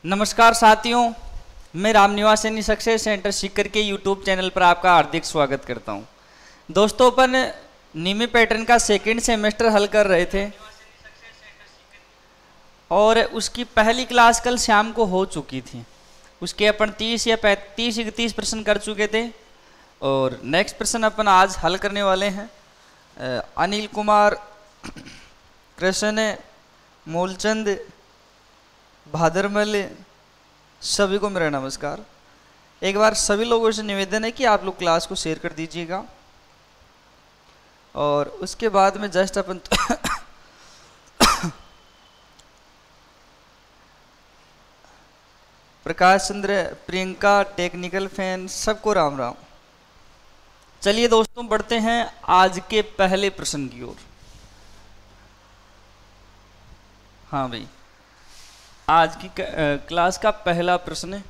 नमस्कार साथियों, मैं रामनिवास यानी सक्सेस सेंटर सीकर के यूट्यूब चैनल पर आपका हार्दिक स्वागत करता हूं। दोस्तों, अपन निमी पैटर्न का सेकंड सेमेस्टर हल कर रहे थे और उसकी पहली क्लास कल शाम को हो चुकी थी। उसके अपन 30 या 31 प्रश्न कर चुके थे और नेक्स्ट प्रश्न अपन आज हल करने वाले हैं। अनिल कुमार, कृष्ण, मूलचंद, भादरमल, सभी को मेरा नमस्कार। एक बार सभी लोगों से निवेदन है कि आप लोग क्लास को शेयर कर दीजिएगा और उसके बाद में जस्ट अपन प्रकाश चंद्र, प्रियंका, टेक्निकल फैन, सबको राम राम। चलिए दोस्तों, बढ़ते हैं आज के पहले प्रश्न की ओर। हाँ भाई, आज की क्लास का पहला प्रश्न है,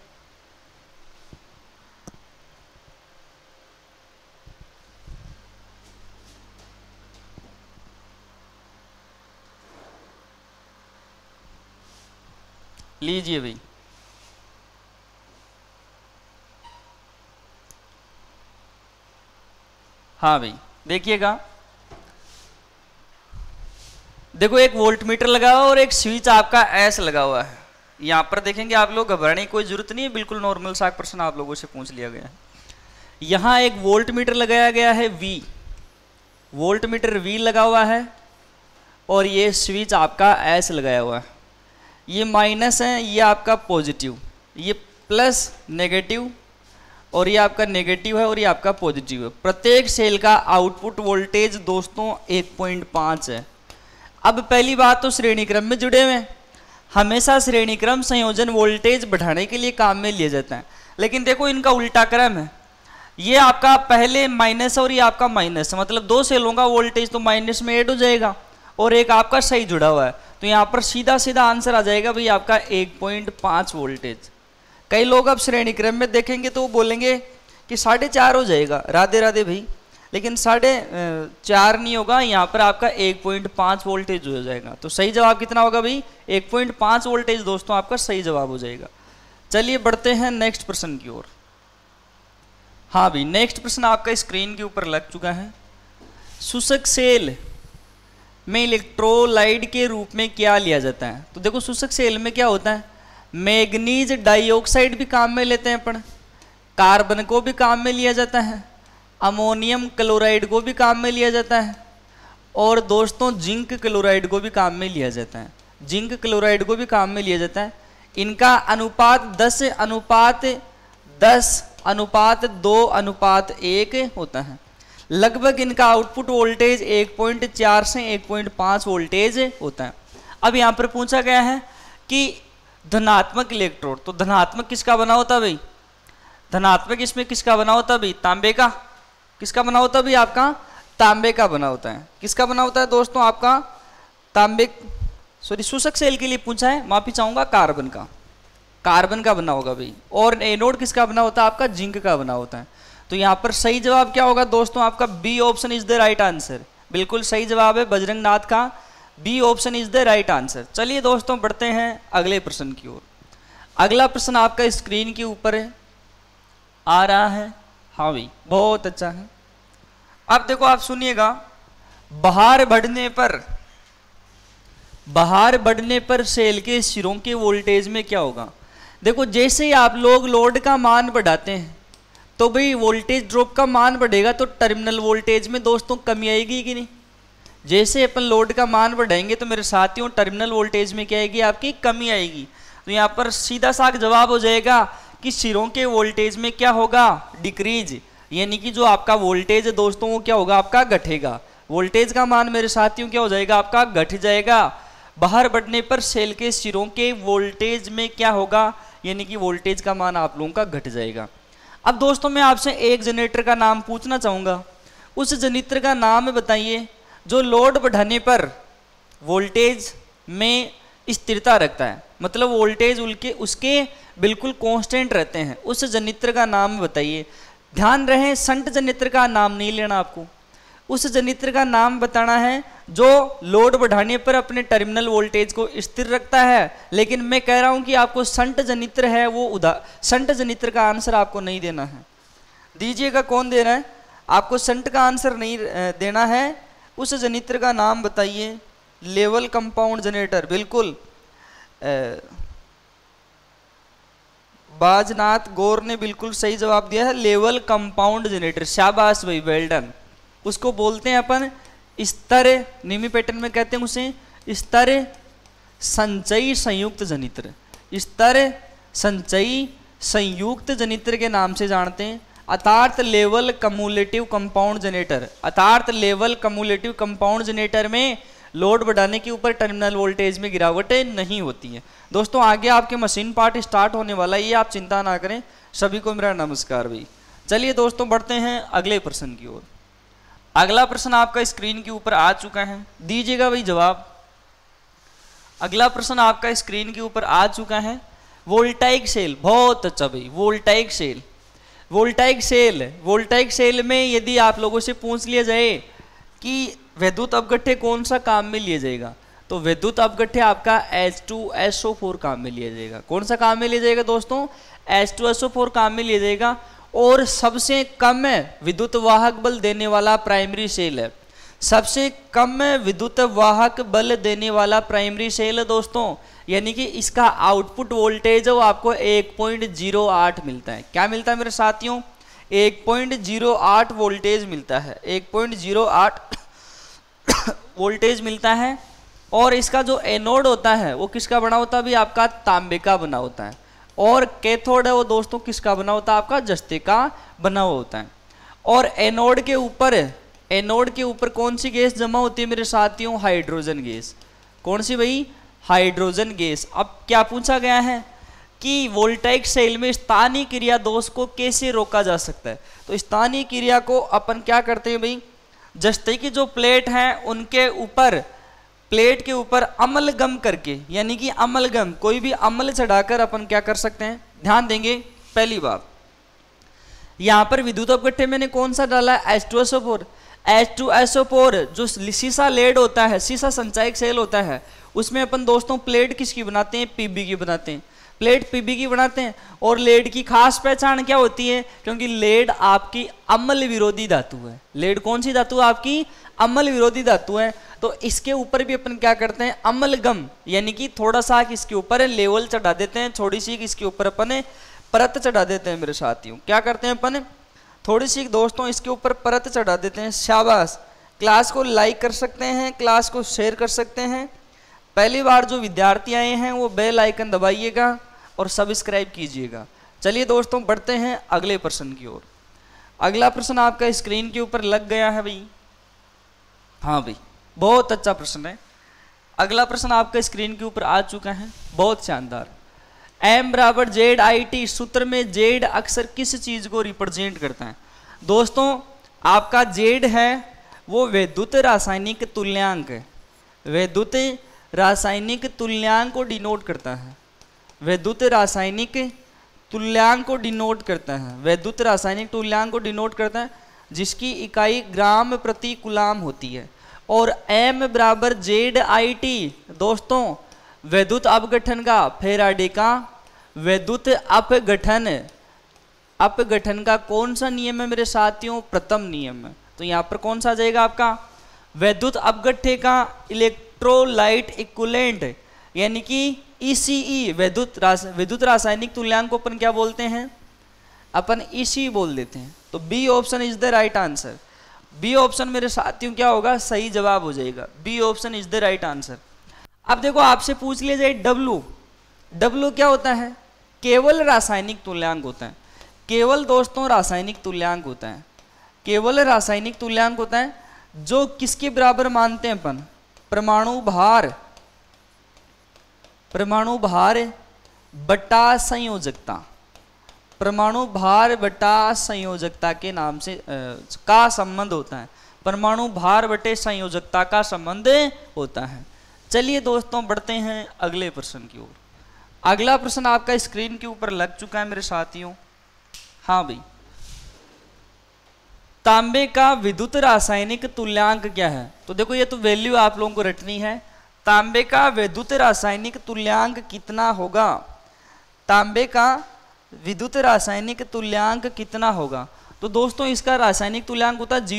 लीजिए भाई। हाँ भाई, देखिएगा। देखो, एक वोल्ट मीटर लगा हुआ और एक स्विच आपका एस लगा हुआ है। यहाँ पर देखेंगे आप लोग, घबराने की कोई जरूरत नहीं है, बिल्कुल नॉर्मल सा प्रश्न आप लोगों से पूछ लिया गया है। यहाँ एक वोल्ट मीटर लगाया गया है वी, वोल्ट मीटर वी लगा हुआ है और ये स्विच आपका एस लगाया हुआ है। ये माइनस है, ये आपका पॉजिटिव, ये प्लस नेगेटिव और ये आपका नेगेटिव है और ये आपका पॉजिटिव है। प्रत्येक सेल का आउटपुट वोल्टेज दोस्तों 1.5 है। अब पहली बात तो श्रेणी क्रम में जुड़े हुए हैं। हमेशा श्रेणी क्रम संयोजन वोल्टेज बढ़ाने के लिए काम में लिया जाता है, लेकिन देखो इनका उल्टा क्रम है। ये आपका पहले माइनस और ये आपका माइनस, मतलब दो सेलों का वोल्टेज तो माइनस में ऐड हो जाएगा और एक आपका सही जुड़ा हुआ है, तो यहाँ पर सीधा सीधा आंसर आ जाएगा भाई आपका 1.5 वोल्टेज। कई लोग अब श्रेणी क्रम में देखेंगे तो वो बोलेंगे कि 4.5 हो जाएगा। राधे राधे भाई, लेकिन 4.5 नहीं होगा, यहाँ पर आपका 1.5 वोल्टेज हो जाएगा। तो सही जवाब कितना होगा भाई? 1.5 वोल्टेज दोस्तों आपका सही जवाब हो जाएगा। चलिए बढ़ते हैं नेक्स्ट प्रश्न की ओर। हाँ भाई, नेक्स्ट प्रश्न आपका स्क्रीन के ऊपर लग चुका है। शुष्क सेल में इलेक्ट्रोलाइट के रूप में क्या लिया जाता है? तो देखो, शुष्क सेल में क्या होता है, मैग्नीज डाइऑक्साइड भी काम में लेते हैं अपन, कार्बन को भी काम में लिया जाता है, अमोनियम क्लोराइड को भी काम में लिया जाता है और दोस्तों जिंक क्लोराइड को भी काम में लिया जाता है। जिंक क्लोराइड को भी काम में लिया जाता है। इनका अनुपात 10:2:1 होता है। लगभग इनका आउटपुट वोल्टेज 1.4 से 1.5 वोल्टेज होता है। अब यहाँ पर पूछा गया है कि धनात्मक इलेक्ट्रोड, तो धनात्मक किसका बना होता है भाई? धनात्मक इसमें किसका बना होता है भाई? तांबे का। किसका बना होता है भाई? आपका तांबे का बना होता है। किसका बना होता है दोस्तों? आपका तांबे, सॉरी, शुष्क सेल के लिए पूछा है, माफी चाहूंगा, कार्बन का। कार्बन का बना होगा भाई। और एनोड किसका बना होता है? आपका जिंक का बना होता है। तो यहाँ पर सही जवाब क्या होगा दोस्तों? आपका B option is the right answer. बिल्कुल सही जवाब है बजरंग नाथ का, B option is the right answer. चलिए दोस्तों, बढ़ते हैं अगले प्रश्न की ओर। अगला प्रश्न आपका स्क्रीन के ऊपर है, आ रहा है। हाँ भाई, बहुत अच्छा है। अब देखो, आप सुनिएगा। बाहर बढ़ने पर सेल के सिरों के वोल्टेज में क्या होगा? देखो, जैसे ही आप लोग लोड का मान बढ़ाते हैं तो भाई वोल्टेज ड्रॉप का मान बढ़ेगा, तो टर्मिनल वोल्टेज में दोस्तों कमी आएगी कि नहीं? जैसे अपन लोड का मान बढ़ाएंगे तो मेरे साथियों टर्मिनल वोल्टेज में क्या आएगी? आपकी कमी आएगी। तो यहाँ पर सीधा सा जवाब हो जाएगा कि सिरों के वोल्टेज में क्या होगा? डिक्रीज, यानी कि जो आपका वोल्टेज है दोस्तों वो क्या होगा? आपका घटेगा। वोल्टेज का मान मेरे साथियों क्या हो जाएगा? आपका घट जाएगा। बाहर बढ़ने पर सेल के सिरों के वोल्टेज में क्या होगा? यानी कि वोल्टेज का मान आप लोगों का घट जाएगा। अब दोस्तों, मैं आपसे एक जनरेटर का नाम पूछना चाहूंगा। उस जनरेटर का नाम बताइए जो लोड बढ़ाने पर वोल्टेज में स्थिरता रखता है, मतलब वोल्टेज उसके बिल्कुल कांस्टेंट रहते हैं। उस जनरेटर का नाम बताइए। ध्यान रहे, संट जनरेटर का नाम नहीं लेना आपको। उस जनित्र का नाम बताना है जो लोड बढ़ाने पर अपने टर्मिनल वोल्टेज को स्थिर रखता है। लेकिन मैं कह रहा हूं कि आपको शंट जनित्र है वो शंट जनित्र का आंसर आपको नहीं देना है। दीजिएगा कौन दे रहा है? आपको शंट का आंसर नहीं देना है। उस जनित्र का नाम बताइए। लेवल कंपाउंड जनरेटर, बिल्कुल बाजनाथ गौर ने बिल्कुल सही जवाब दिया है, लेवल कंपाउंड जनरेटर। शाबाश भाई, वेल डन। उसको बोलते हैं अपन स्तर, निमी पैटर्न में कहते हैं उसे स्तर संचयी संयुक्त जनित्र। स्तर संचयी संयुक्त जनित्र के नाम से जानते हैं, अर्थात लेवल कम्युलेटिव कंपाउंड जनरेटर। अर्थात लेवल कम्युलेटिव कंपाउंड जनरेटर में लोड बढ़ाने के ऊपर टर्मिनल वोल्टेज में गिरावटें नहीं होती हैं। दोस्तों आगे आपके मशीन पार्ट स्टार्ट होने वाला है, ये आप चिंता ना करें। सभी को मेरा नमस्कार भाई। चलिए दोस्तों बढ़ते हैं अगले प्रश्न की ओर। अगला प्रश्न आपका स्क्रीन के ऊपर आ चुका है, दीजिएगा भाई जवाब। अगला प्रश्न आपका स्क्रीन के ऊपर आ चुका है। वोल्टाइक सेल, बहुत अच्छा भाई। Voltaic cell, voltaic cell, voltaic cell में यदि आप लोगों से पूछ लिया जाए कि विद्युत अपघट्य कौन सा काम में लिया जाएगा, तो विद्युत अपघट्य आपका H2SO4 काम में लिया जाएगा। कौन सा काम में लिया जाएगा दोस्तों? H2SO4 काम में लिया जाएगा। और सबसे कम विद्युत वाहक बल देने वाला प्राइमरी सेल है। सबसे कम विद्युत वाहक बल देने वाला प्राइमरी सेल है दोस्तों, यानी कि इसका आउटपुट वोल्टेज है वो आपको 1.08 मिलता है। क्या मिलता है मेरे साथियों? 1.08 वोल्टेज मिलता है। 1.08 वोल्टेज मिलता है। और इसका जो एनोड होता है वो किसका बना होता है? भी आपका तांबे का बना होता है। और कैथोड है वो दोस्तों किसका बना होता है? आपका जस्ते का बना हुआ होता है। और एनोड के ऊपर कौन सी गैस जमा होती है मेरे साथियों? Hydrogen gas. कौन सी भाई? Hydrogen gas. अब क्या पूछा गया है कि वोल्टाइक सेल में स्थानीय क्रिया दोष को कैसे रोका जा सकता है? तो स्थानीय क्रिया को अपन क्या करते हैं भाई, जस्ते की जो प्लेट है उनके ऊपर, प्लेट के ऊपर अम्लगम करके, यानी कि अम्लगम कोई भी अम्ल चढ़ाकर अपन क्या कर सकते हैं? ध्यान देंगे। पहली बात, यहां पर विद्युत अपघट्य मैंने कौन सा डाला? H2SO4। H2SO4 जो सीसा लेड होता है, सीसा संचायक सेल होता है, उसमें अपन दोस्तों प्लेट किसकी बनाते हैं? पीबी की बनाते हैं। प्लेट पीबी की बनाते हैं। और लेड की खास पहचान क्या होती है? क्योंकि लेड आपकी अम्ल विरोधी धातु है। लेड कौन सी धातु? आपकी अम्ल विरोधी धातु है। तो इसके ऊपर भी अपन क्या करते हैं? अम्लगम, यानी कि थोड़ा सा इसके ऊपर लेवल चढ़ा देते हैं, थोड़ी सी इसके ऊपर अपन परत चढ़ा देते हैं मेरे साथियों। क्या करते हैं अपन? थोड़ी सी दोस्तों इसके ऊपर परत चढ़ा देते हैं। शाबाश। क्लास को लाइक कर सकते हैं, क्लास को शेयर कर सकते हैं। पहली बार जो विद्यार्थी आए हैं वो बेल आइकन दबाइएगा और सब्सक्राइब कीजिएगा। चलिए दोस्तों बढ़ते हैं अगले प्रश्न की ओर। अगला प्रश्न आपका स्क्रीन के ऊपर लग गया है भाई। हाँ भाई, बहुत अच्छा प्रश्न है। अगला प्रश्न आपका स्क्रीन के ऊपर आ चुका है, बहुत शानदार। M बराबर ZIT सूत्र में Z अक्सर किस चीज को रिप्रेजेंट करता है? दोस्तों आपका Z है वो विद्युत रासायनिक तुल्यांक है। विद्युत रासायनिक तुल्यांक को डिनोट करता है। विद्युत रासायनिक तुल्यांक को डिनोट करता है। विद्युत रासायनिक तुल्यांक को डिनोट करता है जिसकी इकाई ग्राम प्रति कूलाम होती है। और M बराबर ZIT दोस्तों विद्युत अपघटन का, फैराडे का विद्युत अपघटन का कौन सा नियम है मेरे साथियों? प्रथम नियम है। तो यहाँ पर कौन सा आ जाएगा आपका? विद्युत अपघट्य का इलेक्ट्रोलाइट इक्विवेलेंट, यानी कि ECE विद्युत रासायनिक तुल्यांक को अपन क्या बोलते हैं? अपन ECE बोल देते हैं। तो B option is the right answer. B option मेरे साथियों क्या होगा? सही जवाब हो जाएगा। B option is the right answer. अब देखो आपसे पूछ लिया जाए W क्या होता है? केवल रासायनिक तुल्यांक होता है। केवल दोस्तों रासायनिक तुल्यांक होता है। केवल रासायनिक तुल्यांक होता है जो किसके बराबर मानते हैं अपन? परमाणु भार बटा संयोजकता। परमाणु भार बटा संयोजकता के नाम से का संबंध होता है। परमाणु भार बटे संयोजकता का संबंध होता है। चलिए दोस्तों बढ़ते हैं अगले प्रश्न की ओर। अगला प्रश्न आपका स्क्रीन के ऊपर लग चुका है मेरे साथियों। हाँ भाई, तांबे का विद्युत रासायनिक तुल्यांक क्या है? तो देखो ये तो वैल्यू आप लोगों को रटनी है। तांबे का विद्युत रासायनिक तुल्यांक कितना होगा? तांबे का विद्युत रासायनिक तुल्यांक कितना होगा? तो दोस्तों इसका रासायनिक तुल्यांक होता है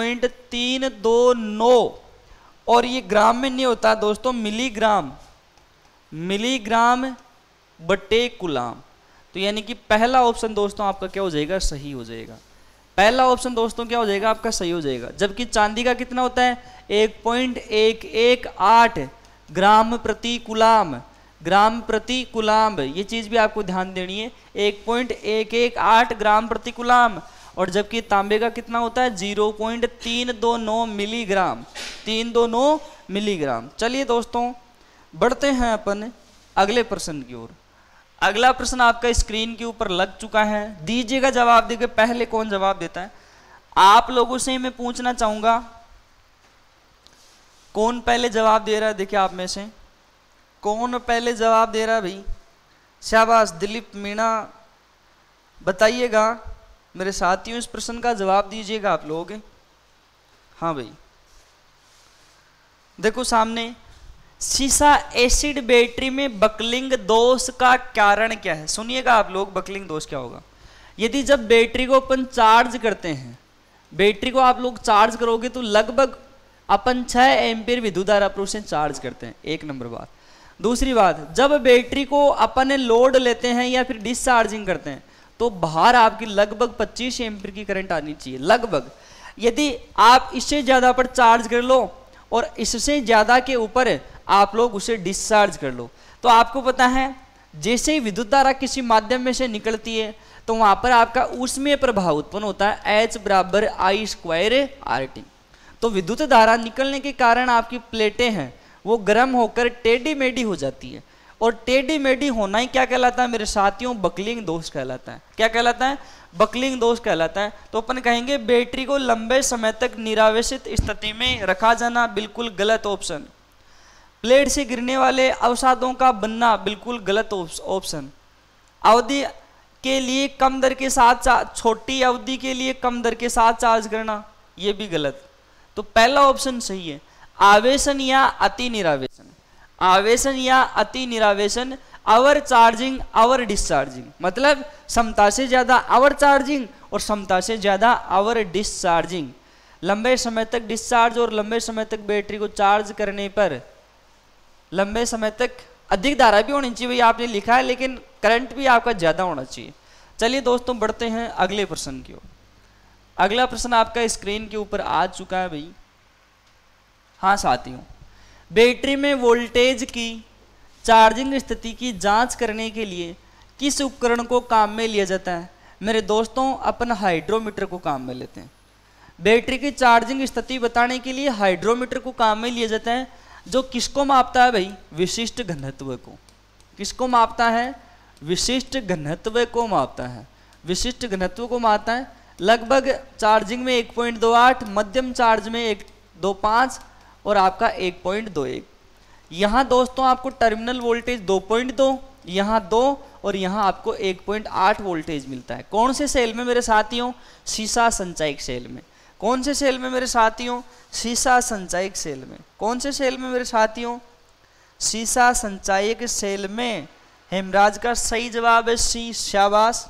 0.329 और ये ग्राम में नहीं होता दोस्तों, मिलीग्राम, मिलीग्राम बटे कुलाम। तो यानी कि पहला ऑप्शन दोस्तों आपका क्या हो जाएगा? सही हो जाएगा। पहला ऑप्शन दोस्तों क्या हो जाएगा? आपका सही हो जाएगा। जबकि चांदी का कितना होता है? 1.118 ग्राम प्रति कुलाम, ग्राम प्रति कुलाम। ये चीज भी आपको ध्यान देनी है, 1.118 ग्राम प्रति कुलाम। और जबकि तांबे का कितना होता है? 0.329 मिलीग्राम, 329 मिलीग्राम। चलिए दोस्तों बढ़ते हैं अपन अगले प्रश्न की ओर। अगला प्रश्न आपका स्क्रीन के ऊपर लग चुका है, दीजिएगा जवाब। देखिए पहले कौन जवाब देता है, आप लोगों से मैं पूछना चाहूंगा कौन पहले जवाब दे रहा है? देखिए आप में से कौन पहले जवाब दे रहा है भाई? शाबाश दिलीप मीणा, बताइएगा मेरे साथियों, इस प्रश्न का जवाब दीजिएगा आप लोग। हाँ भाई देखो सामने, सीसा एसिड बैटरी में बकलिंग दोष का कारण क्या है? सुनिएगा आप लोग, बकलिंग दोष क्या होगा? यदि जब बैटरी को अपन चार्ज करते हैं, बैटरी को आप लोग चार्ज करोगे तो लगभग अपन 6 एम्पीयर विद्युत धारा पर उसे चार्ज करते हैं, एक नंबर बात। दूसरी बात, जब बैटरी को अपन लोड लेते हैं या फिर डिस्चार्जिंग करते हैं तो बाहर आपकी लगभग 25 एम्पीयर की करंट आनी चाहिए, लगभग। यदि आप इससे ज्यादा पर चार्ज कर लो और इससे ज्यादा के ऊपर आप लोग उसे डिस्चार्ज कर लो, तो आपको पता है जैसे ही विद्युत धारा किसी माध्यम में से निकलती है तो वहां पर आपका ऊष्मीय प्रभाव उत्पन्न होता है, H बराबर I² RT। तो विद्युत धारा निकलने के कारण आपकी प्लेटें हैं वो गर्म होकर टेढ़ी मेढ़ी हो जाती है, और टेढ़ी मेढ़ी होना ही क्या कहलाता है मेरे साथियों? बकलिंग दोष कहलाता है। क्या कहलाता है? बकलिंग दोष कहलाता है। तो अपन कहेंगे बैटरी को लंबे समय तक निरावेशित स्थिति में रखा जाना बिल्कुल गलत ऑप्शन। प्लेट से गिरने वाले अवसादों का बनना बिल्कुल गलत ऑप्शन। अवधि के लिए कम दर के साथ, छोटी अवधि के लिए कम दर के साथ चार्ज करना, यह भी गलत। तो पहला ऑप्शन सही है, आवेशन या अति निरावेशन। आवेशन या अति निरावेशन, अवर चार्जिंग अवर डिस्चार्जिंग, मतलब क्षमता से ज्यादा अवर चार्जिंग और क्षमता से ज्यादा अवर डिस्चार्जिंग। लंबे समय तक डिस्चार्ज और लंबे समय तक बैटरी को चार्ज करने पर लंबे समय तक अधिक धारा भी होनी चाहिए, आपने लिखा है, लेकिन करंट भी आपका ज्यादा होना चाहिए। चलिए दोस्तों बढ़ते हैं अगले प्रश्न की ओर। अगला प्रश्न आपका स्क्रीन के ऊपर आ चुका है भाई। हाँ साथियों, बैटरी में वोल्टेज की चार्जिंग स्थिति की जांच करने के लिए किस उपकरण को काम में लिया जाता है? मेरे दोस्तों अपन हाइड्रोमीटर को काम में लेते हैं। बैटरी की चार्जिंग स्थिति बताने के लिए हाइड्रोमीटर को काम में लिया जाता है, जो किसको मापता है भाई? विशिष्ट घनत्व को। किसको मापता है? विशिष्ट घनत्व को मापता है। विशिष्ट घनत्व को मापता है। लगभग चार्जिंग में 1.28, मध्यम चार्ज में 1.25 और आपका 1.21। यहाँ दोस्तों आपको टर्मिनल वोल्टेज 2.2, यहाँ 2 और यहाँ आपको 1.8 वोल्टेज मिलता है। कौन से सेल में मेरे साथियों? सीसा संचायक सेल में। कौन से सेल में मेरे साथियों? सीसा संचायक सेल में। कौन से सेल में मेरे साथियों? सीसा संचायक सेल में। हेमराज का सही जवाब है सी, शाबाश।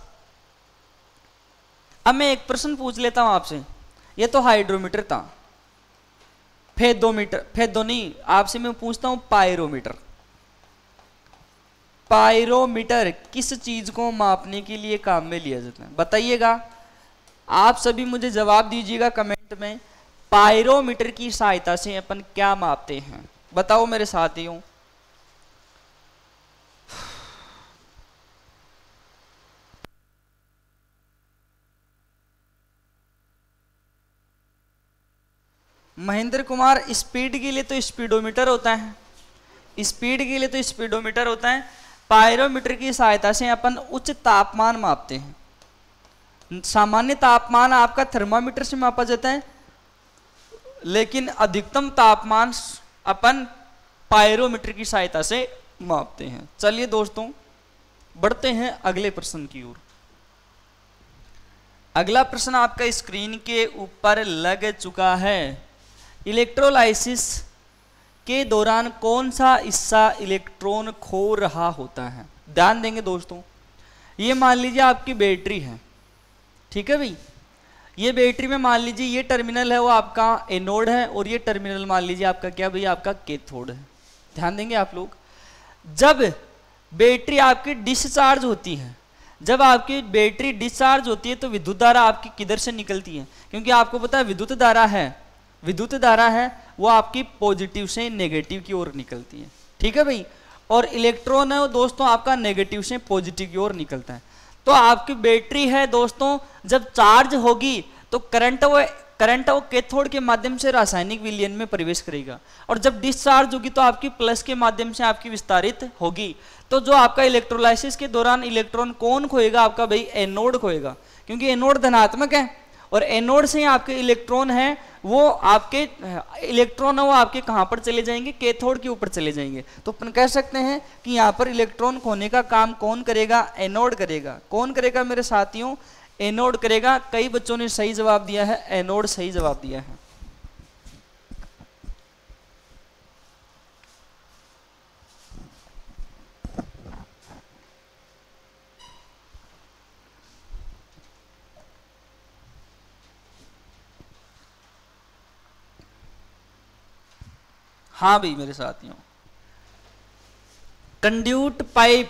अब मैं एक प्रश्न पूछ लेता हूं आपसे। ये तो हाइड्रोमीटर था, फेदोमीटर, फेदो नहीं, आपसे मैं पूछता हूं पायरोमीटर। पायरोमीटर किस चीज को मापने के लिए काम में लिया जाता है? बताइएगा, आप सभी मुझे जवाब दीजिएगा कमेंट में। पायरोमीटर की सहायता से अपन क्या मापते हैं? बताओ मेरे साथियों। महेंद्र कुमार, स्पीड के लिए तो स्पीडोमीटर होता है, स्पीड के लिए तो स्पीडोमीटर होता है। पायरोमीटर की सहायता से अपन उच्च तापमान मापते हैं। सामान्य तापमान आपका थर्मामीटर से मापा जाता है, लेकिन अधिकतम तापमान अपन पायरोमीटर की सहायता से मापते हैं। चलिए दोस्तों बढ़ते हैं अगले प्रश्न की ओर। अगला प्रश्न आपका स्क्रीन के ऊपर लग चुका है। इलेक्ट्रोलाइसिस के दौरान कौन सा हिस्सा इलेक्ट्रॉन खो रहा होता है? ध्यान देंगे दोस्तों, ये मान लीजिए आपकी बैटरी है, ठीक है भाई। ये बैटरी में मान लीजिए ये टर्मिनल है वो आपका एनोड है और ये टर्मिनल मान लीजिए आपका क्या भाई, आपका कैथोड है। ध्यान देंगे आप लोग, जब बैटरी आपकी डिस्चार्ज होती है, जब आपकी बैटरी डिस्चार्ज होती है तो विद्युत धारा आपकी किधर से निकलती है? क्योंकि आपको पता है विद्युत धारा है वो आपकी पॉजिटिव से नेगेटिव की ओर निकलती है, ठीक है भाई। और इलेक्ट्रॉन है वो दोस्तों आपका नेगेटिव से पॉजिटिव की ओर निकलता है। तो आपकी बैटरी है दोस्तों, जब चार्ज होगी तो करंट वो कैथोड के माध्यम से रासायनिक विलयन में प्रवेश करेगा, और जब डिस्चार्ज होगी तो आपकी प्लस के माध्यम से आपकी विस्तारित होगी। तो जो आपका इलेक्ट्रोलाइसिस के दौरान इलेक्ट्रॉन कौन खोएगा? आपका भाई एनोड खोएगा, क्योंकि एनोड धनात्मक है और एनोड से आपके इलेक्ट्रॉन है वो आपके कहां पर चले जाएंगे? कैथोड के ऊपर चले जाएंगे। तो अपन कह सकते हैं कि यहाँ पर इलेक्ट्रॉन खोने का काम कौन करेगा? एनोड करेगा। कौन करेगा मेरे साथियों? एनोड करेगा। कई बच्चों ने सही जवाब दिया है, एनोड सही जवाब दिया है। हाँ भाई मेरे साथियों, कंड्यूट पाइप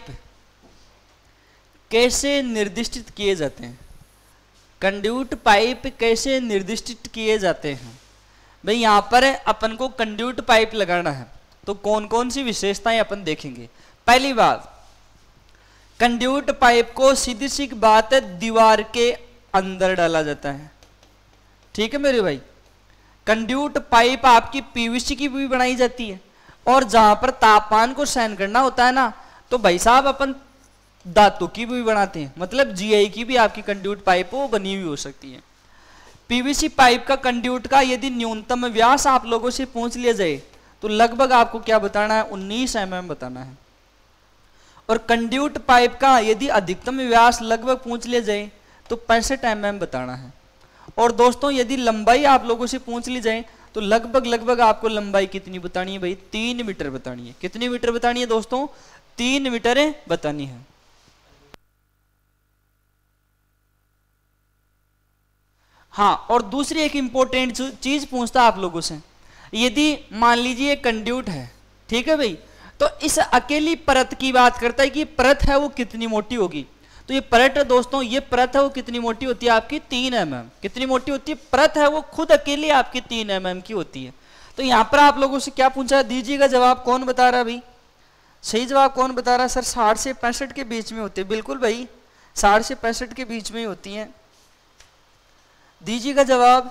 कैसे निर्दिष्टित किए जाते हैं? कंड्यूट पाइप कैसे निर्दिष्टित किए जाते हैं? भाई यहां पर अपन को कंड्यूट पाइप लगाना है तो कौन कौन सी विशेषताएं अपन देखेंगे। पहली बात, कंड्यूट पाइप को सीधी सी बात है दीवार के अंदर डाला जाता है, ठीक है मेरे भाई। कंड्यूट पाइप आपकी पीवीसी की भी बनाई जाती है, और जहां पर तापमान को सहन करना होता है ना, तो भाई साहब अपन धातु की भी बनाते हैं, मतलब जीआई की भी आपकी कंड्यूट पाइप वो बनी हुई हो सकती है। पीवीसी पाइप का कंड्यूट का यदि न्यूनतम व्यास आप लोगों से पूछ लिया जाए तो लगभग आपको क्या बताना है? 19 mm बताना है। और कंड्यूट पाइप का यदि अधिकतम व्यास लगभग पूछ लिया जाए तो 65 mm बताना है। और दोस्तों यदि लंबाई आप लोगों से पूछ ली जाए तो लगभग आपको लंबाई कितनी बतानी है भाई? 3 मीटर बतानी है। कितनी मीटर बतानी है दोस्तों? 3 मीटर बतानी है। हाँ, और दूसरी एक इंपॉर्टेंट चीज पूछता आप लोगों से, यदि मान लीजिए कंड्यूट है, ठीक है भाई, तो इस अकेली परत की बात करता है कि परत है वो कितनी मोटी होगी। तो ये परत है दोस्तों, ये परत है वो कितनी मोटी होती है? आपकी 3 mm। कितनी मोटी होती है? परत है वो खुद अकेली आपकी 3 mm की होती है। तो यहां पर आप लोगों से क्या पूछा? दीजिएगा जवाब। कौन बता रहा है भाई? सही जवाब कौन बता रहा है? सर 60 से 65 के बीच में होती है। बिल्कुल भाई, 60 से 65 के बीच में ही होती है। दीजिएगा जवाब।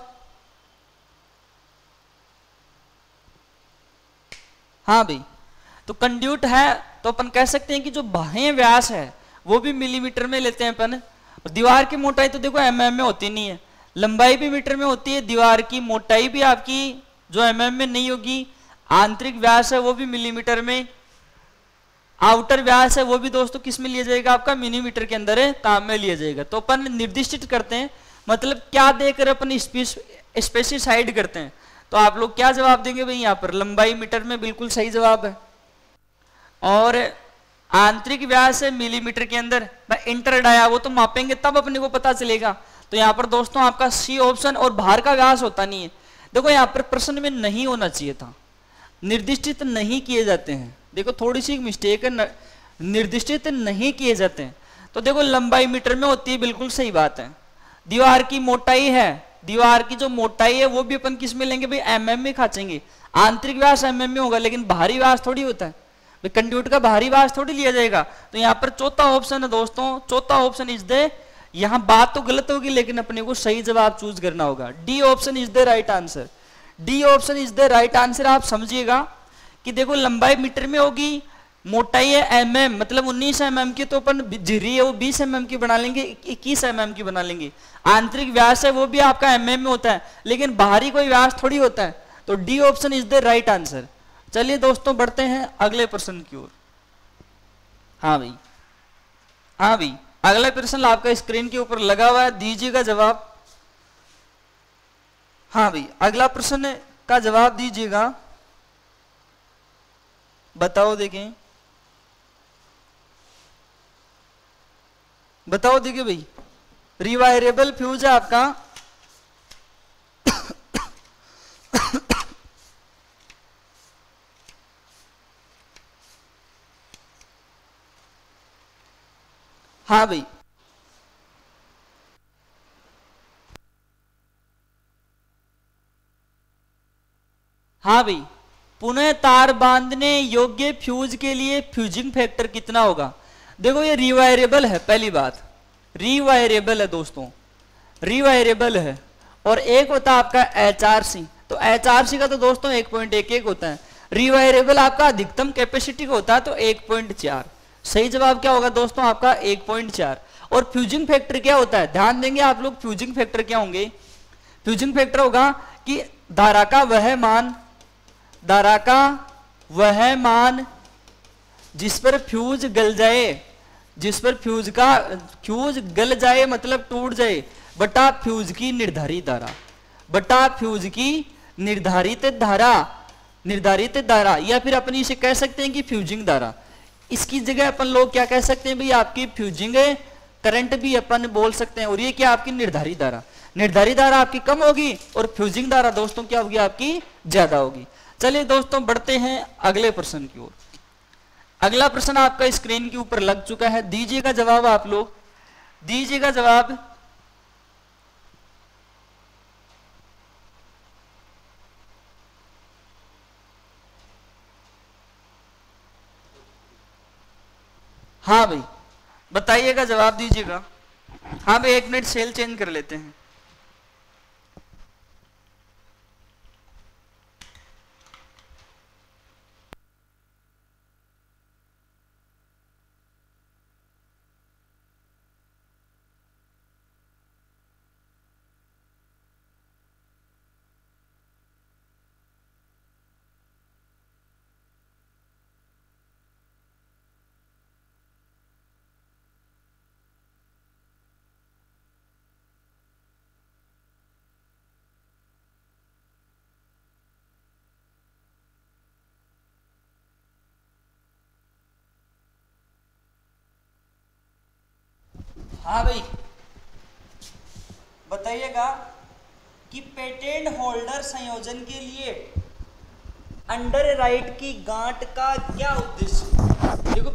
हाँ भाई, तो कंड्यूट है तो अपन कह सकते हैं कि जो बाह्य व्यास है वो भी मिलीमीटर में लेते हैं अपन। और दीवार की मोटाई तो देखो mm में होती नहीं है, लंबाई भी मीटर में होती है, दीवार की मोटाई भी आपकी जो mm में नहीं होगी, आंतरिक व्यास है वो भी मिलीमीटर में, आउटर व्यास है वो भी दोस्तों किस में लिया जाएगा? आपका मिलीमीटर के अंदर है, काम में लिया जाएगा। तो अपन निर्दिष्ट करते हैं, मतलब क्या देकर अपन स्पेसिफाइड करते हैं। तो आप लोग क्या जवाब देंगे भाई? यहाँ पर लंबाई मीटर में बिल्कुल सही जवाब है, और आंतरिक व्यास है मिलीमीटर के अंदर। इंटर डाया वो तो मापेंगे तब अपने को पता चलेगा। तो यहाँ पर दोस्तों आपका सी ऑप्शन, और बाहर का व्यास होता नहीं है। देखो यहाँ पर प्रश्न में नहीं होना चाहिए था, निर्दिष्टित नहीं किए जाते हैं। देखो थोड़ी सी मिस्टेक है, निर्दिष्टित नहीं किए जाते हैं। तो देखो लंबाई मीटर में होती है, बिल्कुल सही बात है। दीवार की मोटाई है, दीवार की जो मोटाई है वो भी अपन किस में लेंगे भाई? mm में खाचेंगे। आंतरिक व्यास mm में होगा, लेकिन बाहरी व्यास थोड़ी होता है, कंड्यूट का बाहरी व्यास थोड़ी लिया जाएगा। तो यहाँ पर चौथा ऑप्शन है दोस्तों, चौथा ऑप्शन इज द, यहाँ बात तो गलत होगी लेकिन अपने को सही जवाब चूज करना होगा। D option is the right answer. D option is the right answer. आप समझिएगा कि देखो लंबाई मीटर में होगी, मोटाई है mm, मतलब 19 mm की, तो अपन झिरी है वो 20 mm की बना लेंगे, 21 mm की बना लेंगे। आंतरिक व्यास है वो भी आपका mm में होता है, लेकिन बाहरी कोई व्यास थोड़ी होता है। तो D option is the right answer. चलिए दोस्तों बढ़ते हैं अगले प्रश्न की ओर। हाँ भाई, हाँ भाई, अगला प्रश्न आपका स्क्रीन के ऊपर लगा हुआ है, दीजिएगा जवाब। हाँ भाई, अगला प्रश्न का जवाब दीजिएगा, बताओ देखें, बताओ देखिए भाई। रिवायरेबल फ्यूज है आपका हाँ भाई, हाँ भाई, पुनः तार बांधने योग्य फ्यूज के लिए फ्यूजिंग फैक्टर कितना होगा? देखो ये रिवायरेबल है, पहली बात रिवायरेबल है दोस्तों, रिवायरेबल है। और एक होता है आपका HRC, तो HRC का तो दोस्तों 1.11 होता है। रिवायरेबल आपका अधिकतम कैपेसिटी होता है तो 1.4। सही जवाब क्या होगा दोस्तों आपका 1.4। और फ्यूजिंग फैक्टर क्या होता है, ध्यान देंगे आप लोग, फ्यूजिंग फैक्टर क्या होंगे? फ्यूजिंग फैक्टर होगा कि धारा का वह मान, धारा का वह मान जिस पर फ्यूज गल जाए, जिस पर फ्यूज गल जाए मतलब टूट जाए, बटा फ्यूज की निर्धारित धारा, बटा फ्यूज की निर्धारित धारा, निर्धारित धारा, या फिर अपनी इसे कह सकते हैं कि फ्यूजिंग धारा। इसकी जगह अपन लोग क्या कह सकते हैं भाई, आपकी फ्यूजिंग करंट भी अपन बोल सकते हैं। और ये क्या आपकी निर्धारित धारा, निर्धारित धारा आपकी कम होगी और फ्यूजिंग धारा दोस्तों क्या होगी आपकी ज्यादा होगी। चलिए दोस्तों बढ़ते हैं अगले प्रश्न की ओर। अगला प्रश्न आपका स्क्रीन के ऊपर लग चुका है, दीजिएगा जवाब आप लोग, दीजिएगा जवाब। हाँ भाई बताइएगा, जवाब दीजिएगा। हाँ भाई 1 मिनट सेल चेंज कर लेते हैं। हाँ भाई बताइएगा कि पेटेंट होल्डर संयोजन के लिए अंडर राइट की गांठ का क्या उद्देश्य? देखो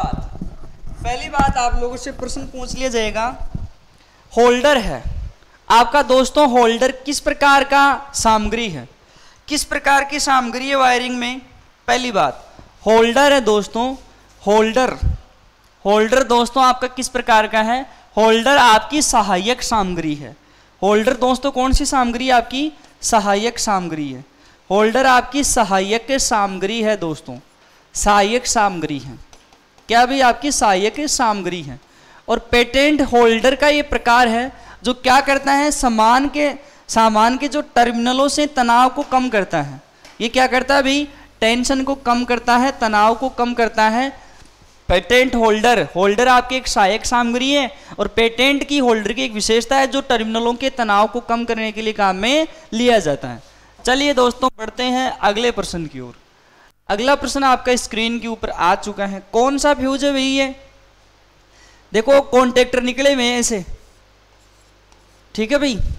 पहली बात आप लोगों से प्रश्न पूछ लिया जाएगा, होल्डर है आपका दोस्तों, होल्डर किस प्रकार का सामग्री है, किस प्रकार की सामग्री है वायरिंग में? पहली बात होल्डर है दोस्तों, होल्डर, होल्डर दोस्तों आपका किस प्रकार का है? होल्डर आपकी सहायक सामग्री है। होल्डर दोस्तों कौन सी सामग्री आपकी? सहायक सामग्री है। होल्डर आपकी सहायक सामग्री है दोस्तों, सहायक सामग्री है। क्या भी आपकी सहायक सामग्री है। और पेटेंट होल्डर का ये प्रकार है जो क्या करता है, सामान के जो टर्मिनलों से तनाव को कम करता है। ये क्या करता है भाई? टेंशन को कम करता है, तनाव को कम करता है। पेटेंट होल्डर, होल्डर आपकी एक सहायक सामग्री है और पेटेंट की होल्डर की एक विशेषता है जो टर्मिनलों के तनाव को कम करने के लिए काम में लिया जाता है। चलिए दोस्तों बढ़ते हैं अगले प्रश्न की ओर। अगला प्रश्न आपका स्क्रीन के ऊपर आ चुका है, कौन सा फ्यूज है भाई? ये देखो कॉन्टेक्टर निकले हुए हैं ऐसे, ठीक है भाई।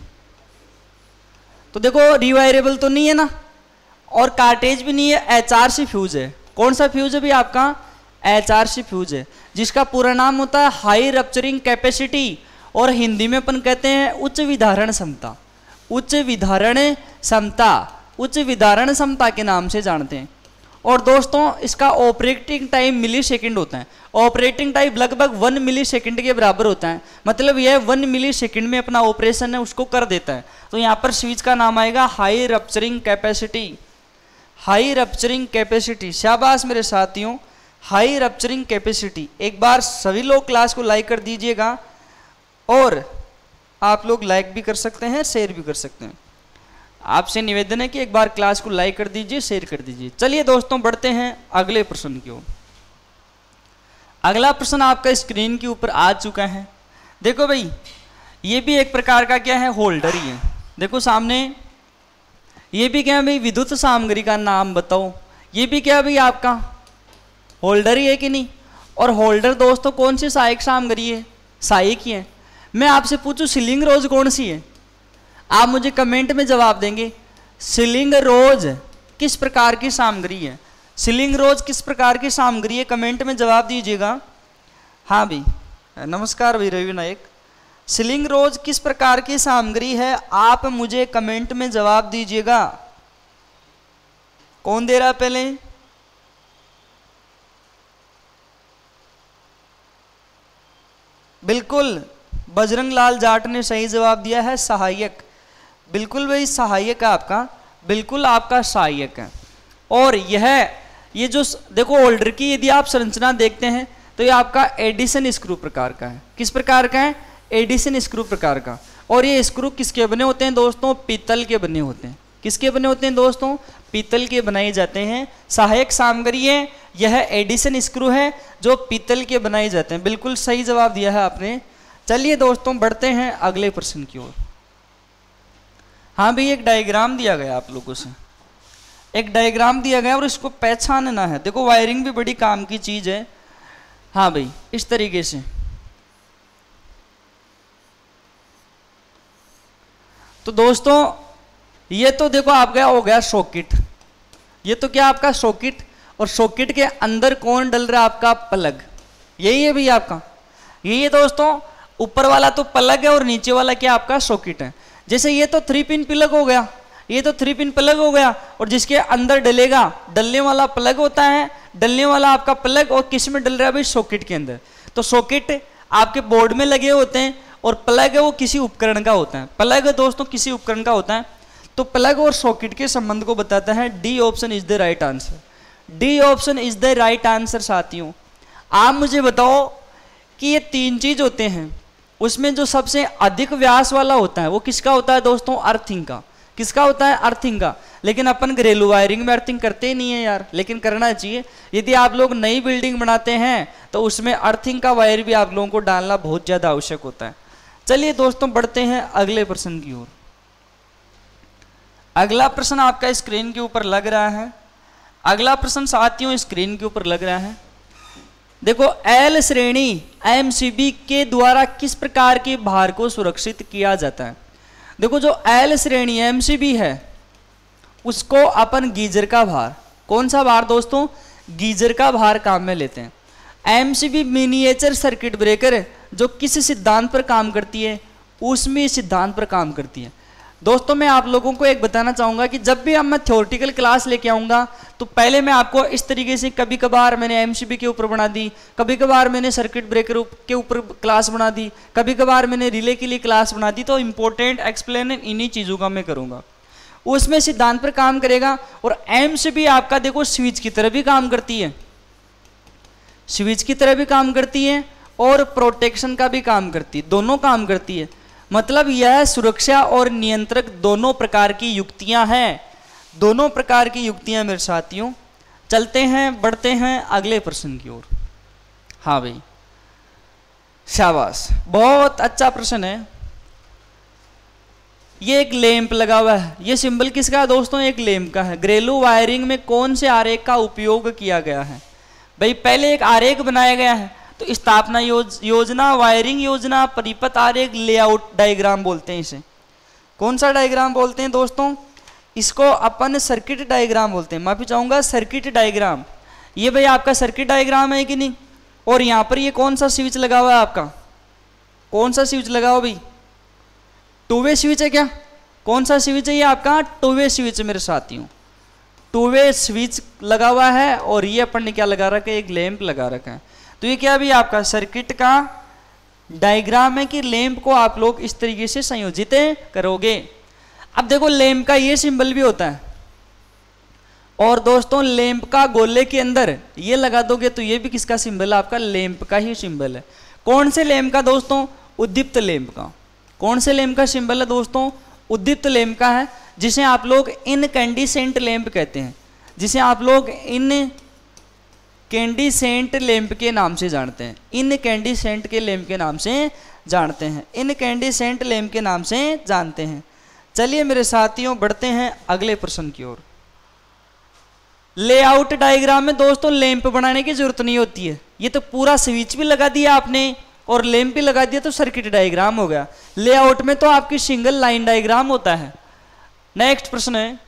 तो देखो रिवायरेबल तो नहीं है ना, और कार्टेज भी नहीं है, HRC फ्यूज है। कौन सा फ्यूज है भाई आपका? HRC फ्यूज है, जिसका पूरा नाम होता है हाई रप्चरिंग कैपेसिटी, और हिंदी में अपन कहते हैं उच्च विधारण क्षमता, उच्च विधारण क्षमता, उच्च विधारण क्षमता के नाम से जानते हैं। और दोस्तों इसका ऑपरेटिंग टाइम मिली सेकेंड होता है, ऑपरेटिंग टाइम लगभग 1 मिली सेकेंड के बराबर होता है, मतलब यह 1 मिली सेकेंड में अपना ऑपरेशन है उसको कर देता है। तो यहाँ पर स्विच का नाम आएगा high rupturing capacity, high rupturing capacity. शाबाश मेरे साथियों, हाई रप्चरिंग कैपेसिटी। एक बार सभी लोग क्लास को लाइक कर दीजिएगा, और आप लोग लाइक भी कर सकते हैं, शेयर भी कर सकते हैं। आपसे निवेदन है कि एक बार क्लास को लाइक कर दीजिए, शेयर कर दीजिए। चलिए दोस्तों बढ़ते हैं अगले प्रश्न की ओर। अगला प्रश्न आपका स्क्रीन के ऊपर आ चुका है। देखो भाई, ये भी एक प्रकार का क्या है, होल्डर ही है। देखो सामने ये भी क्या है भाई, विद्युत सामग्री का नाम बताओ। ये भी क्या है भाई आपका होल्डर ही है कि नहीं। और होल्डर दोस्तों कौन सी सहायक सामग्री है, सहायक ही है। मैं आपसे पूछूं सीलिंग रोज कौन सी है, आप मुझे कमेंट में जवाब देंगे। सीलिंग रोज किस प्रकार की सामग्री है, सीलिंग रोज किस प्रकार की सामग्री है, कमेंट में जवाब दीजिएगा। हाँ भाई, नमस्कार भाई रवि नायक। सीलिंग रोज किस प्रकार की सामग्री है, आप मुझे कमेंट में जवाब दीजिएगा। कौन दे रहा है पहले, बिल्कुल बजरंग लाल जाट ने सही जवाब दिया है, सहायक। बिल्कुल भाई सहायक है आपका, बिल्कुल आपका सहायक है। और ये जो देखो होल्डर की यदि आप संरचना देखते हैं तो ये आपका एडिशन स्क्रू प्रकार का है। किस प्रकार का है, एडिशन स्क्रू प्रकार का। और ये स्क्रू किसके बने होते हैं दोस्तों, पीतल के बने होते हैं। किसके बने होते हैं दोस्तों, पीतल के बनाए जाते हैं। सहायक सामग्री है, यह एडिशन स्क्रू है जो पीतल के बनाए जाते हैं। बिल्कुल सही जवाब दिया है आपने। चलिए दोस्तों बढ़ते हैं अगले प्रश्न की ओर। हाँ भाई, एक डायग्राम दिया गया आप लोगों से, एक डायग्राम दिया गया और इसको पहचानना है। देखो वायरिंग भी बड़ी काम की चीज है। हाँ भाई, इस तरीके से तो दोस्तों ये तो देखो आपका हो गया सॉकेट। ये तो क्या आपका सॉकेट, और सॉकेट के अंदर कौन डल रहा है, आपका प्लग। यही है भाई आपका, यही है दोस्तों। ऊपर वाला तो प्लग है और नीचे वाला क्या आपका सॉकेट है। जैसे ये तो 3 पिन प्लग हो गया, ये तो 3 पिन प्लग हो गया, और जिसके अंदर डलेगा, डलने वाला प्लग होता है, डलने वाला आपका प्लग। और किस में डल रहा है भाई, सॉकेट के अंदर। तो सॉकेट आपके बोर्ड में लगे होते हैं और प्लग है वो किसी उपकरण का होता है। प्लग दोस्तों किसी उपकरण का होता है। तो प्लग और सॉकेट के संबंध को बताता है। D option is the right answer, D option is the right answer. साथियों आप मुझे बताओ कि ये 3 चीज होते हैं, उसमें जो सबसे अधिक व्यास वाला होता है वो किसका होता है दोस्तों, अर्थिंग का। किसका होता है, अर्थिंग का। लेकिन अपन घरेलू वायरिंग में अर्थिंग करते ही नहीं है यार, लेकिन करना चाहिए। यदि आप लोग नई बिल्डिंग बनाते हैं तो उसमें अर्थिंग का वायर भी आप लोगों को डालना बहुत ज्यादा आवश्यक होता है। चलिए दोस्तों बढ़ते हैं अगले प्रश्न की ओर। अगला प्रश्न आपका स्क्रीन के ऊपर लग रहा है। अगला प्रश्न साथियों स्क्रीन के ऊपर लग रहा है। देखो एल श्रेणी एमसीबी के द्वारा किस प्रकार के भार को सुरक्षित किया जाता है। देखो जो एल श्रेणी एमसीबी है उसको अपन गीजर का भार, कौन सा भार दोस्तों, गीजर का भार काम में लेते हैं। एमसीबी मिनिएचर सर्किट ब्रेकर जो किस सिद्धांत पर काम करती है, उसमें सिद्धांत पर काम करती है। दोस्तों मैं आप लोगों को एक बताना चाहूँगा कि जब भी अब मैं थ्योरेटिकल क्लास लेके आऊँगा तो पहले मैं आपको इस तरीके से, कभी कभार मैंने एमसीबी के ऊपर बना दी, कभी कभार मैंने सर्किट ब्रेकर के ऊपर क्लास बना दी, कभी कभार मैंने रिले के लिए क्लास बना दी। तो इंपॉर्टेंट एक्सप्लेन इन्हीं चीज़ों का मैं करूँगा, उसमें सिद्धांत पर काम करेगा। और एमसीबी आपका देखो स्विच की तरह भी काम करती है, स्विच की तरह भी काम करती है और प्रोटेक्शन का भी काम करती है, दोनों काम करती है। मतलब यह सुरक्षा और नियंत्रक दोनों प्रकार की युक्तियां हैं, दोनों प्रकार की युक्तियां मेरे साथियों। चलते हैं बढ़ते हैं अगले प्रश्न की ओर। हाँ भाई शाबाश, बहुत अच्छा प्रश्न है। ये एक लैंप लगा हुआ है, ये सिंबल किसका है दोस्तों, एक लैंप का है। घरेलू वायरिंग में कौन से आरेख का उपयोग किया गया है। भाई पहले एक आरेख बनाया गया है, तो स्थापना योजना, वायरिंग योजना, परिपथ आरेख, लेआउट डायग्राम बोलते हैं इसे। कौन सा डायग्राम बोलते हैं दोस्तों, इसको अपन सर्किट डायग्राम बोलते हैं। माफी चाहूंगा, सर्किट डायग्राम। ये भाई आपका सर्किट डायग्राम है कि नहीं। और यहाँ पर ये कौन सा स्विच लगा हुआ है आपका, कौन सा स्विच लगा हुआ भाई, 2 वे स्विच है क्या, कौन सा स्विच है ये आपका, 2 वे स्विच मेरे साथियों, 2 वे स्विच लगा हुआ है। और ये अपन ने क्या लगा रखा है, एक लैंप लगा रखा है। तो ये क्या भी आपका सर्किट का डायग्राम है कि लैंप को आप लोग इस तरीके से संयोजित करोगे। अब देखो लैंप का ये सिंबल भी होता है, और दोस्तों लैंप का गोले के अंदर ये लगा दोगे तो ये भी किसका सिंबल है, आपका लैंप का ही सिंबल है। कौन से लैंप का दोस्तों, उद्दीप्त लैंप का। कौन से लैंप का सिंबल है दोस्तों, उद्दीप्त लैंप का है, जिसे आप लोग इनकैंडिसेंट लैंप कहते हैं, जिसे आप लोग कैंडिसेंट लैंप के नाम से जानते हैं, इनकैंडिसेंट के लैंप के नाम से जानते हैं, इनकैंडिसेंट लैंप के नाम से जानते हैं। चलिए मेरे साथियों बढ़ते हैं अगले प्रश्न की ओर। लेआउट डायग्राम में दोस्तों लैंप बनाने की जरूरत नहीं होती है, ये तो पूरा स्विच भी लगा दिया आपने और लैंप भी लगा दिया तो सर्किट डायग्राम हो गया। लेआउट में तो आपकी सिंगल लाइन डायग्राम होता है। नेक्स्ट प्रश्न है,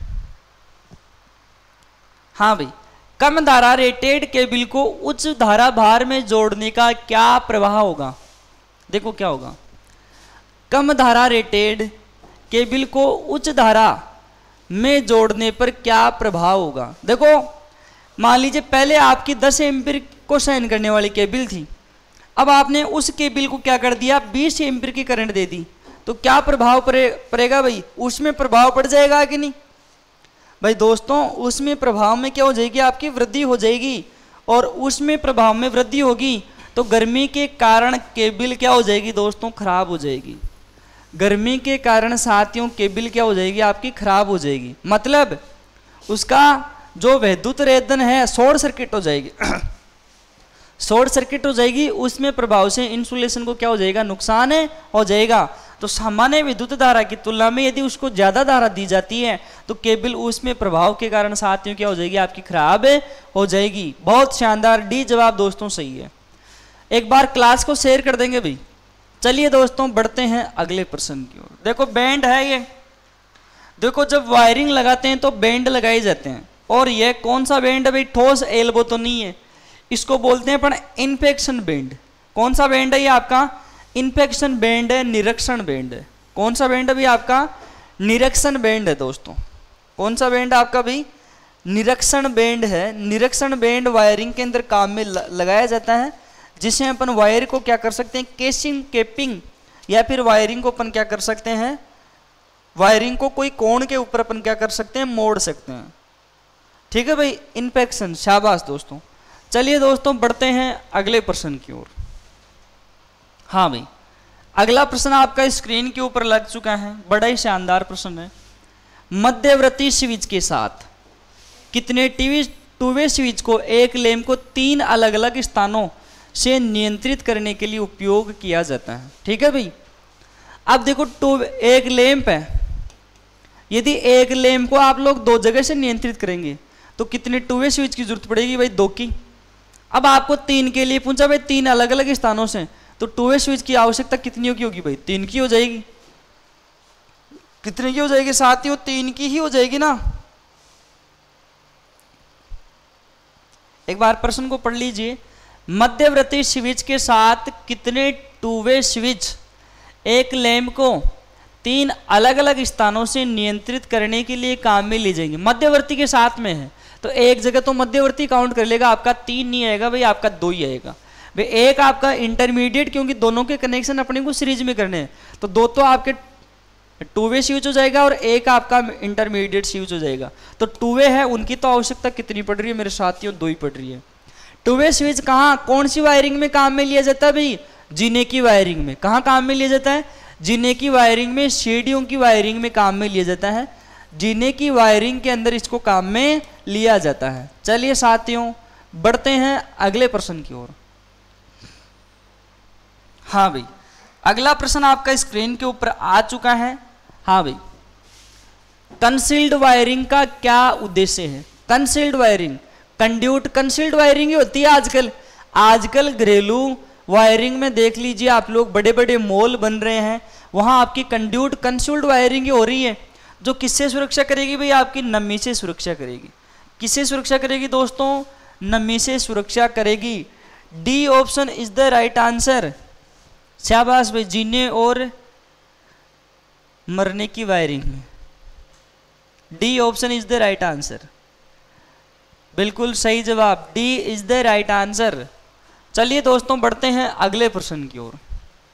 हाँ भाई, कम धारा रेटेड केबल को उच्च धारा भार में जोड़ने का क्या प्रभाव होगा? देखो क्या होगा, कम धारा रेटेड केबल को उच्च धारा में जोड़ने पर क्या प्रभाव होगा? देखो मान लीजिए पहले आपकी 10 एम्पीयर को सहन करने वाली केबल थी, अब आपने उस केबल को क्या कर दिया, 20 एम्पीयर की करंट दे दी, तो क्या प्रभाव पड़ेगा भाई? उसमें प्रभाव पड़ जाएगा कि नहीं भाई? दोस्तों उसमें प्रभाव में क्या हो जाएगी, आपकी वृद्धि हो जाएगी, और उसमें प्रभाव में वृद्धि होगी तो गर्मी के कारण केबल क्या हो जाएगी दोस्तों, खराब हो जाएगी। गर्मी के कारण साथियों केबल क्या हो जाएगी, आपकी खराब हो जाएगी, मतलब उसका जो विद्युत रेदन है शॉर्ट सर्किट हो जाएगी शॉर्ट सर्किट हो जाएगी, उसमें प्रभाव से इंसुलेशन को क्या हो जाएगा, नुकसान हो जाएगा। तो सामान्य विद्युत धारा की तुलना में यदि उसको ज्यादा धारा दी जाती है तो केबल उसमें प्रभाव के कारण साथियों क्या हो जाएगी, आपकी खराब हो जाएगी। बहुत शानदार, डी जवाब दोस्तों सही है। एक बार क्लास को शेयर कर देंगे भाई। चलिए दोस्तों बढ़ते हैं अगले प्रश्न की ओर। देखो बैंड है ये, देखो जब वायरिंग लगाते हैं तो बैंड लगाए जाते हैं, और ये कौन सा बैंड है भाई, ठोस एल्बो तो नहीं है, इसको बोलते हैं अपन इन्फेक्शन बैंड। कौन सा बैंड है ये आपका, इन्फेक्शन बैंड है, निरीक्षण बैंड है। कौन सा बैंड है भाई आपका, निरीक्षण बैंड है दोस्तों। कौन सा बैंड आपका भाई, निरीक्षण बैंड है। निरीक्षण बैंड वायरिंग के अंदर काम में लगाया जाता है, जिसे अपन वायर को क्या कर सकते हैं, केसिंग, केपिंग, या फिर वायरिंग को अपन क्या कर सकते हैं, वायरिंग को कोई कोण के ऊपर अपन क्या कर सकते हैं, मोड़ सकते हैं। ठीक है भाई, इन्फेक्शन, शाबाश दोस्तों। चलिए दोस्तों बढ़ते हैं अगले प्रश्न की ओर। हाँ भाई, अगला प्रश्न आपका स्क्रीन के ऊपर लग चुका है, बड़ा ही शानदार प्रश्न है। मध्यवर्ती स्विच के साथ कितने टू वे स्विच को एक लैंप को 3 अलग अलग स्थानों से नियंत्रित करने के लिए उपयोग किया जाता है? ठीक है भाई, अब देखो एक लैंप है, यदि एक लैंप को आप लोग 2 जगह से नियंत्रित करेंगे तो कितने टू वे स्विच की जरूरत पड़ेगी भाई, 2 की। अब आपको 3 के लिए पूछा भाई, 3 अलग अलग स्थानों से, तो टू वे स्विच की आवश्यकता कितनी की होगी भाई, 3 की हो जाएगी। कितने की हो जाएगी साथियों, 3 की ही हो जाएगी ना। एक बार प्रश्न को पढ़ लीजिए, मध्यवर्ती स्विच के साथ कितने टू वे स्विच एक लैंप को 3 अलग अलग स्थानों से नियंत्रित करने के लिए काम में ली जाएंगे? मध्यवर्ती के साथ में है तो एक जगह तो मध्यवर्ती काउंट कर लेगा, आपका 3 नहीं आएगा भाई, आपका 2 ही आएगा भाई। एक आपका इंटरमीडिएट, क्योंकि दोनों के कनेक्शन अपने को सीरीज में करने हैं, तो 2 तो आपके टू वे स्विच हो जाएगा और एक आपका इंटरमीडिएट स्विच हो जाएगा। तो टू वे है, उनकी तो आवश्यकता कितनी पड़ रही है मेरे साथियों, 2 ही पड़ रही है। टू वे स्विच कहाँ, कौन सी वायरिंग में काम में लिया जाता है भाई, जीने की वायरिंग में। कहाँ काम में लिया जाता है, जीने की वायरिंग में, सीढ़ियों की वायरिंग में काम में लिया जाता है। जीने की वायरिंग के अंदर इसको काम में लिया जाता है। चलिए साथियों बढ़ते हैं अगले प्रश्न की ओर। हाँ भाई, अगला प्रश्न आपका स्क्रीन के ऊपर आ चुका है। हाँ भाई, कंसील्ड वायरिंग का क्या उद्देश्य है? Concealed wiring, conduit concealed wiring ही होती है आजकल घरेलू वायरिंग में देख लीजिए आप लोग, बड़े बड़े मॉल बन रहे हैं, वहां आपकी कंड्यूट कंसील्ड वायरिंग ही हो रही है, जो किससे सुरक्षा करेगी भाई, आपकी नमी से सुरक्षा करेगी। किससे सुरक्षा करेगी दोस्तों, नमी से सुरक्षा करेगी। D option is the right answer. शाबाश भाई, जीने और मरने की वायरिंग में D option is the right answer. बिल्कुल सही जवाब, D is the right answer. चलिए दोस्तों बढ़ते हैं अगले प्रश्न की ओर।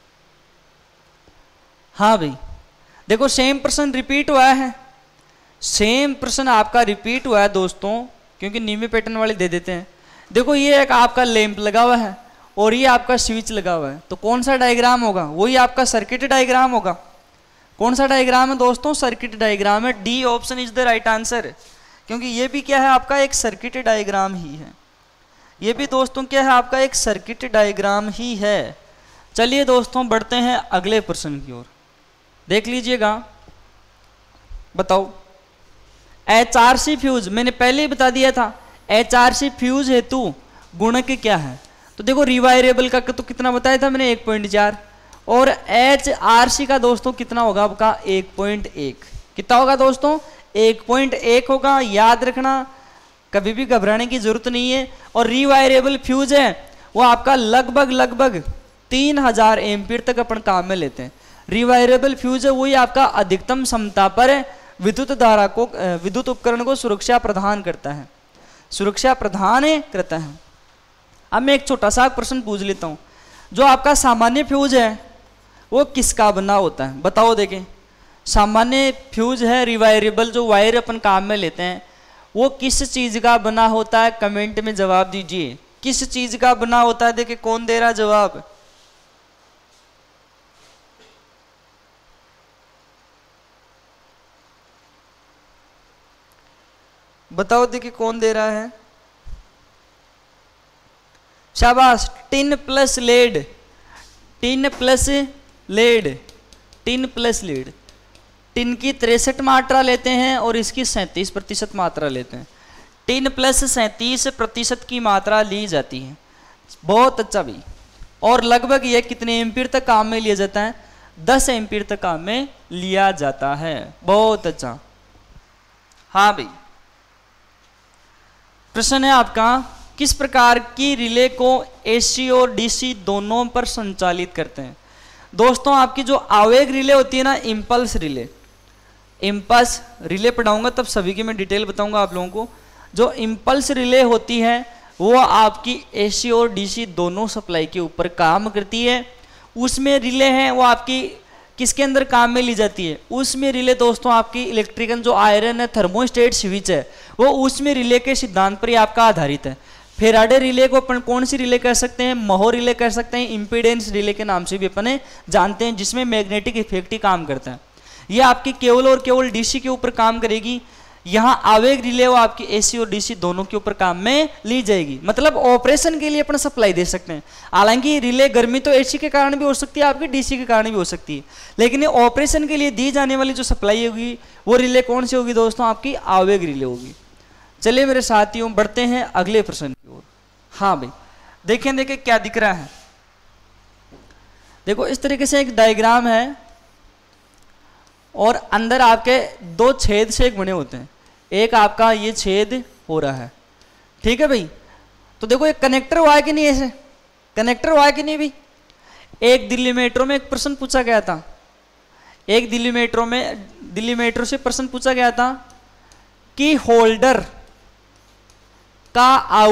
हाँ भाई, देखो सेम प्रश्न रिपीट हुआ है, सेम प्रश्न आपका रिपीट हुआ है दोस्तों, क्योंकि नीमे पैटर्न वाले दे देते हैं। देखो ये एक आपका लैंप लगा हुआ है और ये आपका स्विच लगा हुआ है, तो कौन सा डायग्राम होगा, वही आपका सर्किट डायग्राम होगा। कौन सा डायग्राम है दोस्तों, सर्किट डायग्राम है। D option is the right answer, क्योंकि ये भी क्या है आपका एक सर्किट डायग्राम ही है। ये भी दोस्तों क्या है, आपका एक सर्किट डायग्राम ही है। चलिए दोस्तों बढ़ते हैं अगले प्रश्न की ओर, देख लीजिएगा। बताओ HRC फ्यूज, मैंने पहले ही बता दिया था, HRC फ्यूज हेतु गुणक क्या है। तो देखो रिवायरेबल का तो कितना बताया था मैंने, 1.4, और HRC का दोस्तों कितना होगा आपका 1.1। कितना होगा दोस्तों 1.1 होगा, याद रखना, कभी भी घबराने की जरूरत नहीं है। और रिवायरेबल फ्यूज है वो आपका लगभग 3000 एम्पीयर तक अपन काम में लेते हैं। रिवायरेबल फ्यूज है वही आपका अधिकतम क्षमता पर विद्युत धारा को, विद्युत उपकरण को सुरक्षा प्रदान करता है, सुरक्षा प्रदान करता है। अब मैं एक छोटा सा प्रश्न पूछ लेता हूँ, जो आपका सामान्य फ्यूज है वो किसका बना होता है, बताओ। देखें सामान्य फ्यूज है रिवायरेबल, जो वायर अपन काम में लेते हैं, वो किस चीज का बना होता है, कमेंट में जवाब दीजिए, किस चीज का बना होता है। देखिए कौन दे रहा जवाब, बताओ, देखिए कौन दे रहा है। शाबाश, tin plus lead, tin plus lead, tin plus lead. Tin की 63 मात्रा लेते हैं और इसकी 37% मात्रा लेते हैं। टिन प्लस 37% की मात्रा ली जाती है, बहुत अच्छा भाई। और लगभग ये कितने एम्पीयर तक काम में लिया जाता है, 10 एम्पीयर तक काम में लिया जाता है, बहुत अच्छा। हाँ भाई, प्रश्न है आपका, किस प्रकार की रिले को AC और DC दोनों पर संचालित करते हैं। दोस्तों आपकी जो आवेग रिले होती है ना, इम्पल्स रिले, इम्पल्स रिले पढ़ाऊंगा तब सभी की मैं डिटेल बताऊंगा आप लोगों को। जो इम्पल्स रिले होती है वो आपकी AC और DC दोनों सप्लाई के ऊपर काम करती है। उसमें रिले हैं वो आपकी किसके अंदर काम में ली जाती है, उसमें रिले दोस्तों आपकी इलेक्ट्रिकल जो आयरन है, थर्मोस्टेट स्विच है, वो उसमें रिले के सिद्धांत पर ही आपका आधारित है। फेराडे रिले को अपन कौन सी रिले कह सकते हैं, महो रिले कह सकते हैं, इम्पीडेंस रिले के नाम से भी अपन जानते हैं, जिसमें मैग्नेटिक इफेक्ट ही काम करता है। ये आपकी केवल और केवल DC के ऊपर काम करेगी। यहाँ आवेग रिले वो आपकी AC और DC दोनों के ऊपर काम में ली जाएगी, मतलब ऑपरेशन के लिए अपन सप्लाई दे सकते हैं। हालांकि रिले गर्मी तो AC के कारण भी हो सकती है, आपकी DC के कारण भी हो सकती है, लेकिन ये ऑपरेशन के लिए दी जाने वाली जो सप्लाई होगी वो रिले कौन सी होगी दोस्तों, आपकी आवेग रिले होगी। चलिए मेरे साथियों बढ़ते हैं अगले प्रश्न की ओर। हाँ भाई, देखें क्या दिख रहा है। देखो इस तरीके से एक डायग्राम है और अंदर आपके 2 छेद से एक बने होते हैं, एक आपका ये छेद हो रहा है, ठीक है भाई। तो देखो एक कनेक्टर हुआ है कि नहीं, ऐसे कनेक्टर हुआ है कि नहीं भाई। एक दिल्ली मेट्रो में एक प्रश्न पूछा गया था, एक दिल्ली मेट्रो से प्रश्न पूछा गया था कि होल्डर का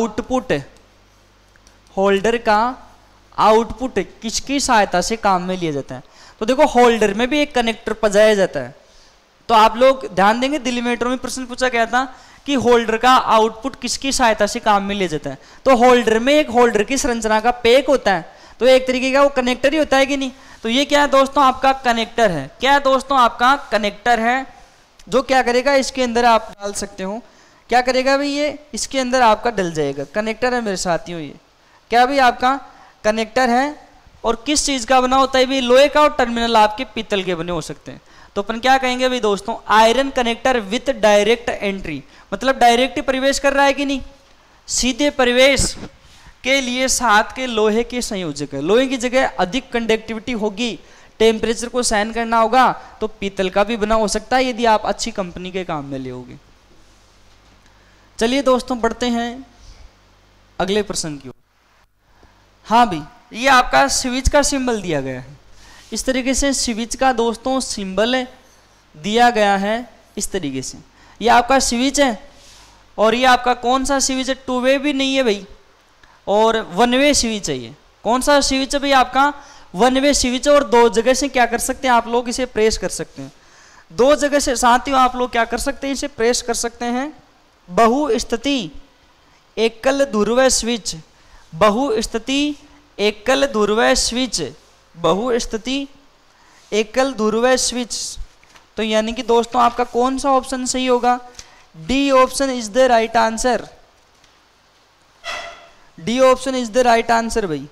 आउटपुट किसकी सहायता से काम में लिया जाता है। तो देखो होल्डर में भी एक कनेक्टर पजाया जाता है। तो आप लोग ध्यान देंगे, दिल्ली मेट्रो में प्रश्न पूछा गया था कि होल्डर का आउटपुट किसकी सहायता से काम में लिया जाता है। तो होल्डर में एक होल्डर की संरचना का पैक होता है, तो एक तरीके का वो कनेक्टर ही होता है कि नहीं। तो ये क्या है दोस्तों, आपका कनेक्टर है। क्या है दोस्तों, आपका कनेक्टर है, जो क्या करेगा, इसके अंदर आप डाल सकते हो, क्या करेगा भाई, ये इसके अंदर आपका डल जाएगा। कनेक्टर है मेरे साथियों, ये क्या भाई आपका कनेक्टर है। और किस चीज का बना होता है भाई, लोहे का, और टर्मिनल आपके पीतल के बने हो सकते हैं। तो अपन क्या कहेंगे भाई दोस्तों, iron connector with direct entry, मतलब डायरेक्ट प्रवेश कर रहा है कि नहीं, सीधे प्रवेश के लिए साथ के लोहे के संयोजक है। लोहे की जगह अधिक कंडक्टिविटी होगी, टेम्परेचर को सहन करना होगा, तो पीतल का भी बना हो सकता है यदि आप अच्छी कंपनी के काम में लोगे। चलिए दोस्तों बढ़ते हैं अगले प्रश्न की ओर। हाँ भाई, ये आपका स्विच का सिंबल दिया गया है, इस तरीके से स्विच का दोस्तों सिंबल दिया गया है इस तरीके से। ये आपका स्विच है और ये आपका कौन सा स्विच है, 2 वे भी नहीं है भाई, और 1 वे स्विच है। ये कौन सा स्विच है भाई, आपका 1 वे स्विच है। और 2 जगह से क्या कर सकते हैं आप लोग, इसे प्रेस कर सकते हैं। 2 जगह से साथियों आप लोग क्या कर सकते हैं, इसे प्रेस कर सकते हैं। बहुस्थिति एकल ध्रुव स्विच, बहुस्थिति एकल ध्रुव स्विच, बहुस्थिति एकल ध्रुव स्विच। तो यानी कि दोस्तों आपका कौन सा ऑप्शन सही होगा, D option is the right answer. D option is the right answer भाई।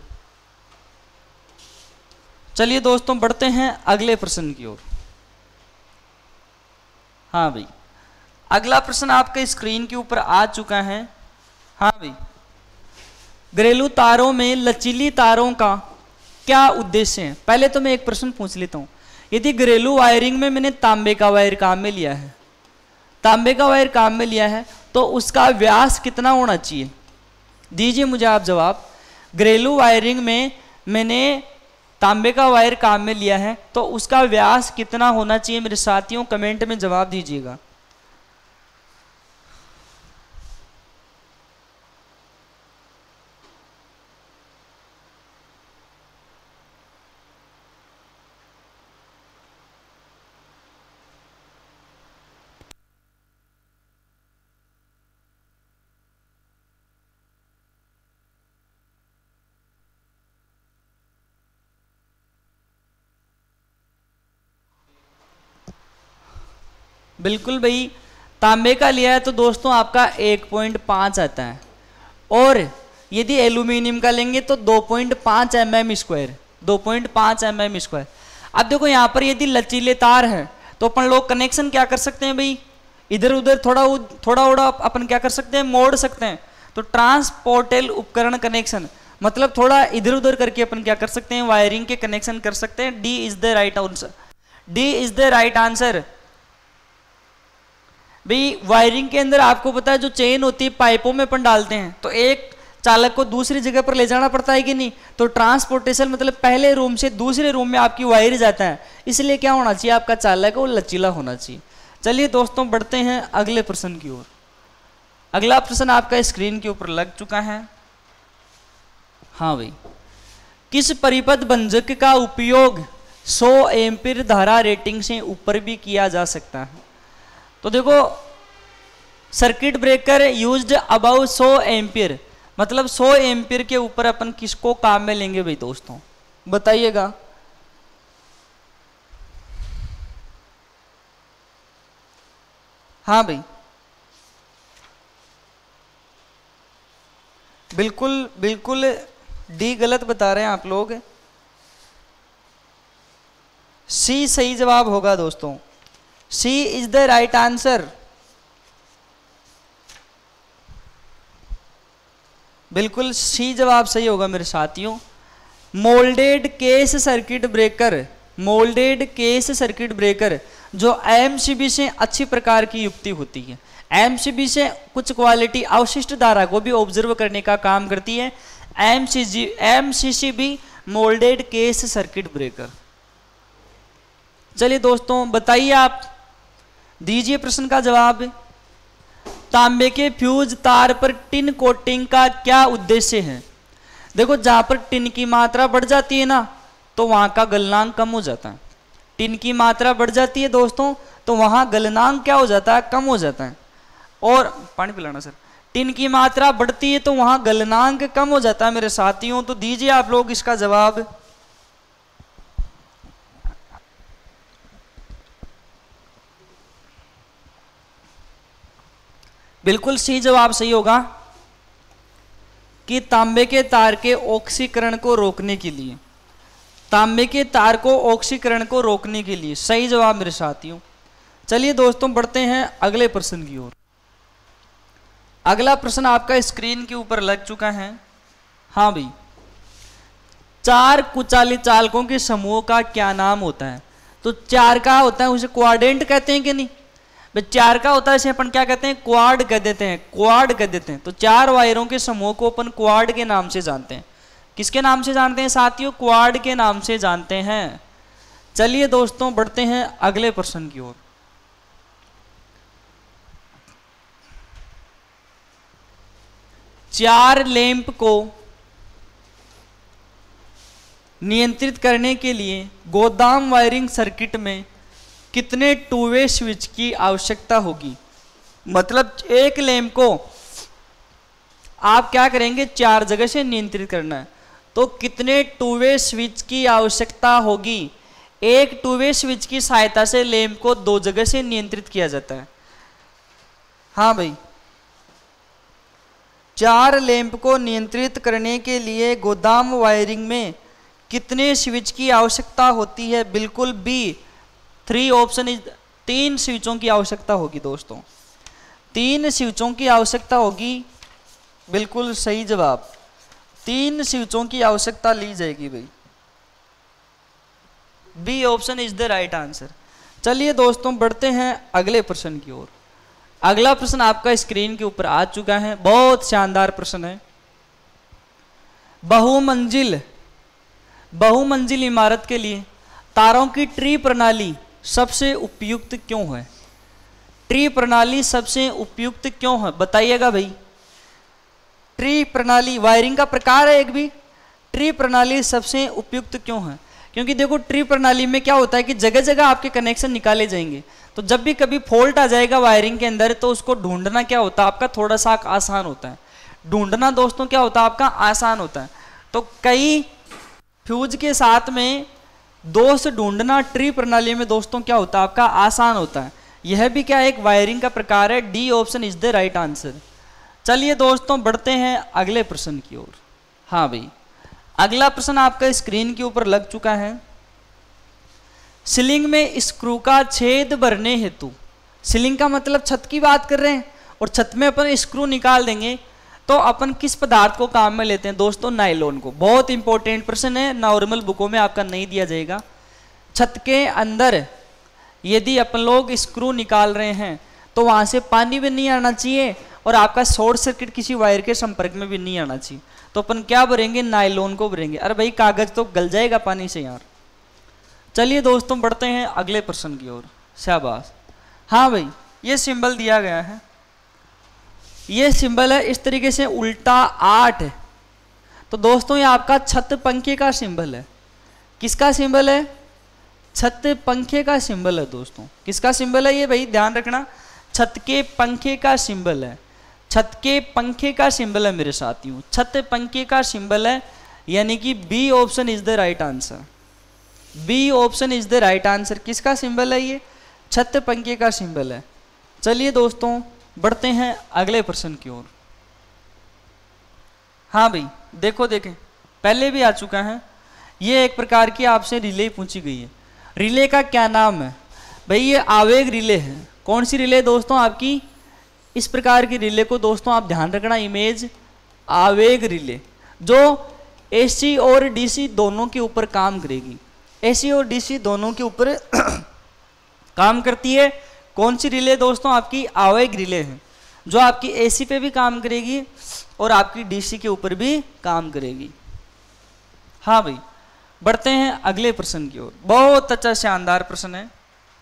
चलिए दोस्तों बढ़ते हैं अगले प्रश्न की ओर। हाँ भाई, अगला प्रश्न आपके स्क्रीन के ऊपर आ चुका है। हाँ भाई, घरेलू तारों में लचीली तारों का क्या उद्देश्य है? पहले तो मैं एक प्रश्न पूछ लेता हूं, यदि घरेलू वायरिंग में मैंने तांबे का वायर काम में लिया है, तांबे का वायर काम में लिया है, तो उसका व्यास कितना होना चाहिए? दीजिए मुझे आप जवाब। घरेलू वायरिंग में मैंने तांबे का वायर काम में लिया है, तो उसका व्यास कितना होना चाहिए? मेरे साथियों कमेंट में जवाब दीजिएगा। बिल्कुल भाई, तांबे का लिया है तो दोस्तों आपका 1.5 आता है, और यदि एल्यूमिनियम का लेंगे तो 2.5 mm स्क्वायर, 2.5 mm स्क्वायर। अब देखो यहाँ पर यदि लचीले तार है तो अपन लोग कनेक्शन क्या कर सकते हैं भाई, इधर उधर थोड़ा अपन क्या कर सकते हैं, मोड़ सकते हैं। तो ट्रांसपोर्टेबल उपकरण कनेक्शन मतलब थोड़ा इधर उधर करके अपन क्या कर सकते हैं, वायरिंग के कनेक्शन कर सकते हैं। D is the right answer, D is the right answer. भाई वायरिंग के अंदर आपको पता है जो चेन होती है पाइपों में अपन डालते हैं, तो एक चालक को दूसरी जगह पर ले जाना पड़ता है कि नहीं? तो ट्रांसपोर्टेशन मतलब पहले रूम से दूसरे रूम में आपकी वायर जाता है, इसलिए क्या होना चाहिए, आपका चालक वो लचीला होना चाहिए। चलिए दोस्तों बढ़ते हैं अगले प्रश्न की ओर। अगला प्रश्न आपका स्क्रीन के ऊपर लग चुका है। हाँ भाई, किस परिपथ भंजक का उपयोग 100 एम्पीयर धारा रेटिंग से ऊपर भी किया जा सकता है? तो देखो, circuit breaker used about 100 ampere मतलब 100 एम्पीयर के ऊपर अपन किसको काम में लेंगे भाई दोस्तों, बताइएगा। हाँ भाई, बिल्कुल बिल्कुल डी गलत बता रहे हैं आप लोग, सी सही जवाब होगा दोस्तों। C is the right answer. बिल्कुल सी जवाब सही होगा मेरे साथियों। Moulded case circuit breaker, moulded case circuit breaker जो एमसीबी से अच्छी प्रकार की युक्ति होती है, एमसीबी से कुछ क्वालिटी अवशिष्ट धारा को भी ऑब्जर्व करने का काम करती है। MCCB moulded case circuit breaker. चलिए दोस्तों बताइए, आप दीजिए प्रश्न का जवाब। तांबे के फ्यूज तार पर टिन कोटिंग का क्या उद्देश्य है? देखो, जहां पर टिन की मात्रा बढ़ जाती है ना, तो वहां का गलनांक कम हो जाता है। टिन की मात्रा बढ़ जाती है दोस्तों, तो वहां गलनांक क्या हो जाता है, कम हो जाता है। और पानी पिलाना सर। टिन की मात्रा बढ़ती है तो वहां गलनांक कम हो जाता है मेरे साथियों। तो दीजिए आप लोग इसका जवाब। बिल्कुल सी जवाब सही होगा कि तांबे के तार के ऑक्सीकरण को रोकने के लिए, तांबे के तार को ऑक्सीकरण को रोकने के लिए सही जवाब मेरे साथियों। चलिए दोस्तों बढ़ते हैं अगले प्रश्न की ओर। अगला प्रश्न आपका स्क्रीन के ऊपर लग चुका है। हाँ भाई, 4 कुचाली चालकों के समूह का क्या नाम होता है? तो 4 का होता है उसे क्वाड्रेंट कहते हैं कि नहीं? 4 का होता है इसे अपन क्या कहते हैं, क्वाड कह देते हैं, क्वाड कह देते हैं। तो 4 वायरों के समूह को अपन क्वाड के नाम से जानते हैं। किसके नाम से जानते हैं साथियों? क्वाड के नाम से जानते हैं। चलिए दोस्तों बढ़ते हैं अगले प्रश्न की ओर। चार लैंप को नियंत्रित करने के लिए गोदाम वायरिंग सर्किट में कितने 2 वे स्विच की आवश्यकता होगी? मतलब एक लैंप को आप क्या करेंगे, 4 जगह से नियंत्रित करना है, तो कितने 2 वे स्विच की आवश्यकता होगी? एक 2 वे स्विच की सहायता से लैंप को 2 जगह से नियंत्रित किया जाता है। हाँ भाई, 4 लैंप को नियंत्रित करने के लिए गोदाम वायरिंग में कितने स्विच की आवश्यकता होती है? बिल्कुल बी, 3 ऑप्शन इज, 3 स्विचों की आवश्यकता होगी दोस्तों, 3 स्विचों की आवश्यकता होगी। बिल्कुल सही जवाब, 3 स्विचों की आवश्यकता ली जाएगी भाई, B option is the right answer. चलिए दोस्तों बढ़ते हैं अगले प्रश्न की ओर। अगला प्रश्न आपका स्क्रीन के ऊपर आ चुका है, बहुत शानदार प्रश्न है। बहुमंजिल इमारत के लिए तारों की ट्री प्रणाली सबसे उपयुक्त क्यों है? ट्री प्रणाली सबसे उपयुक्त क्यों है बताइएगा भाई। ट्री प्रणाली वायरिंग का प्रकार है एक भी, ट्री प्रणाली सबसे उपयुक्त क्यों है? क्योंकि देखो ट्री प्रणाली में क्या होता है कि जगह जगह आपके कनेक्शन निकाले जाएंगे, तो जब भी कभी फॉल्ट आ जाएगा वायरिंग के अंदर तो उसको ढूंढना क्या होता है आपका थोड़ा सा आसान होता है। ढूंढना दोस्तों क्या होता है आपका आसान होता है। तो कई फ्यूज के साथ में दोस्त ढूंढना ट्री प्रणाली में दोस्तों क्या होता है आपका आसान होता है। यह भी क्या एक वायरिंग का प्रकार है, D option is the right answer. चलिए दोस्तों बढ़ते हैं अगले प्रश्न की ओर। हाँ भाई, अगला प्रश्न आपका स्क्रीन के ऊपर लग चुका है। सीलिंग में स्क्रू का छेद भरने हेतु, सीलिंग का मतलब छत की बात कर रहे हैं, और छत में अपन स्क्रू निकाल देंगे तो अपन किस पदार्थ को काम में लेते हैं दोस्तों? नायलॉन को। बहुत इंपॉर्टेंट प्रश्न है, नॉर्मल बुकों में आपका नहीं दिया जाएगा। छत के अंदर यदि अपन लोग स्क्रू निकाल रहे हैं तो वहां से पानी भी नहीं आना चाहिए और आपका शॉर्ट सर्किट किसी वायर के संपर्क में भी नहीं आना चाहिए, तो अपन क्या भरेंगे? नायलॉन को भरेंगे। अरे भाई कागज तो गल जाएगा पानी से यार। चलिए दोस्तों बढ़ते हैं अगले प्रश्न की ओर। शाबाश। हाँ भाई, ये सिंबल दिया गया है, ये सिंबल है इस तरीके से उल्टा 8 है। तो दोस्तों ये आपका छत पंखे का सिंबल है। किसका सिंबल है? छत पंखे का सिंबल है दोस्तों। किसका सिंबल है ये भाई ध्यान रखना, छत के पंखे का सिंबल है। छत के पंखे का सिंबल है मेरे साथियों, छत पंखे का सिंबल है, यानी कि B option is the right answer. B option is the right answer. किसका सिंबल है ये? छत पंखे का सिंबल है। चलिए दोस्तों बढ़ते हैं अगले प्रश्न की ओर। हाँ भाई देखो देखें, पहले भी आ चुका है, ये एक प्रकार की आपसे रिले पूछी गई है। रिले का क्या नाम है भाई? ये आवेग रिले है। कौन सी रिले दोस्तों? आपकी इस प्रकार की रिले को दोस्तों आप ध्यान रखना, इमेज आवेग रिले, जो एसी और डीसी दोनों के ऊपर काम करेगी। एसी और डीसी दोनों के ऊपर काम करती है। कौन सी रिले दोस्तों? आपकी आवेग रिले है, जो आपकी एसी पे भी काम करेगी और आपकी डीसी के ऊपर भी काम करेगी। हाँ भाई बढ़ते हैं अगले प्रश्न की ओर। बहुत अच्छा शानदार प्रश्न है।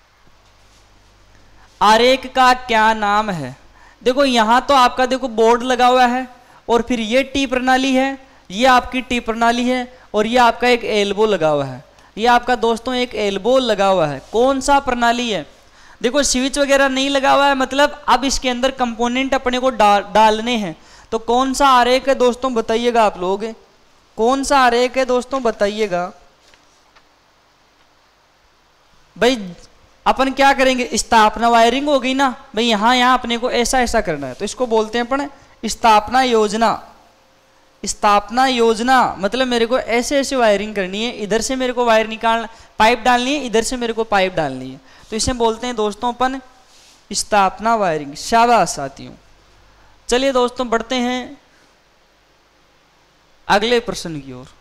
आरेख का क्या नाम है? देखो यहां तो आपका देखो बोर्ड लगा हुआ है और फिर ये टी प्रणाली है, ये आपकी टी प्रणाली है और ये आपका एक एल्बो लगा हुआ है। ये आपका दोस्तों एक एल्बो लगा हुआ है। कौन सा प्रणाली है? देखो स्विच वगैरह नहीं लगा हुआ है, मतलब अब इसके अंदर कंपोनेंट अपने को डालने हैं। तो कौन सा आरेख है दोस्तों बताइएगा आप लोग, कौन सा आरेख है दोस्तों बताइएगा। भाई अपन क्या करेंगे? स्थापना वायरिंग हो गई ना भाई, यहां अपने को ऐसा ऐसा करना है, तो इसको बोलते हैं अपन स्थापना योजना। स्थापना योजना मतलब मेरे को ऐसे ऐसे वायरिंग करनी है, इधर से मेरे को वायर निकालना, पाइप डालनी है, इधर से मेरे को पाइप डालनी है, तो इसे बोलते हैं दोस्तों अपन स्थापना वायरिंग। शाबाश साथियों। चलिए दोस्तों बढ़ते हैं अगले प्रश्न की ओर।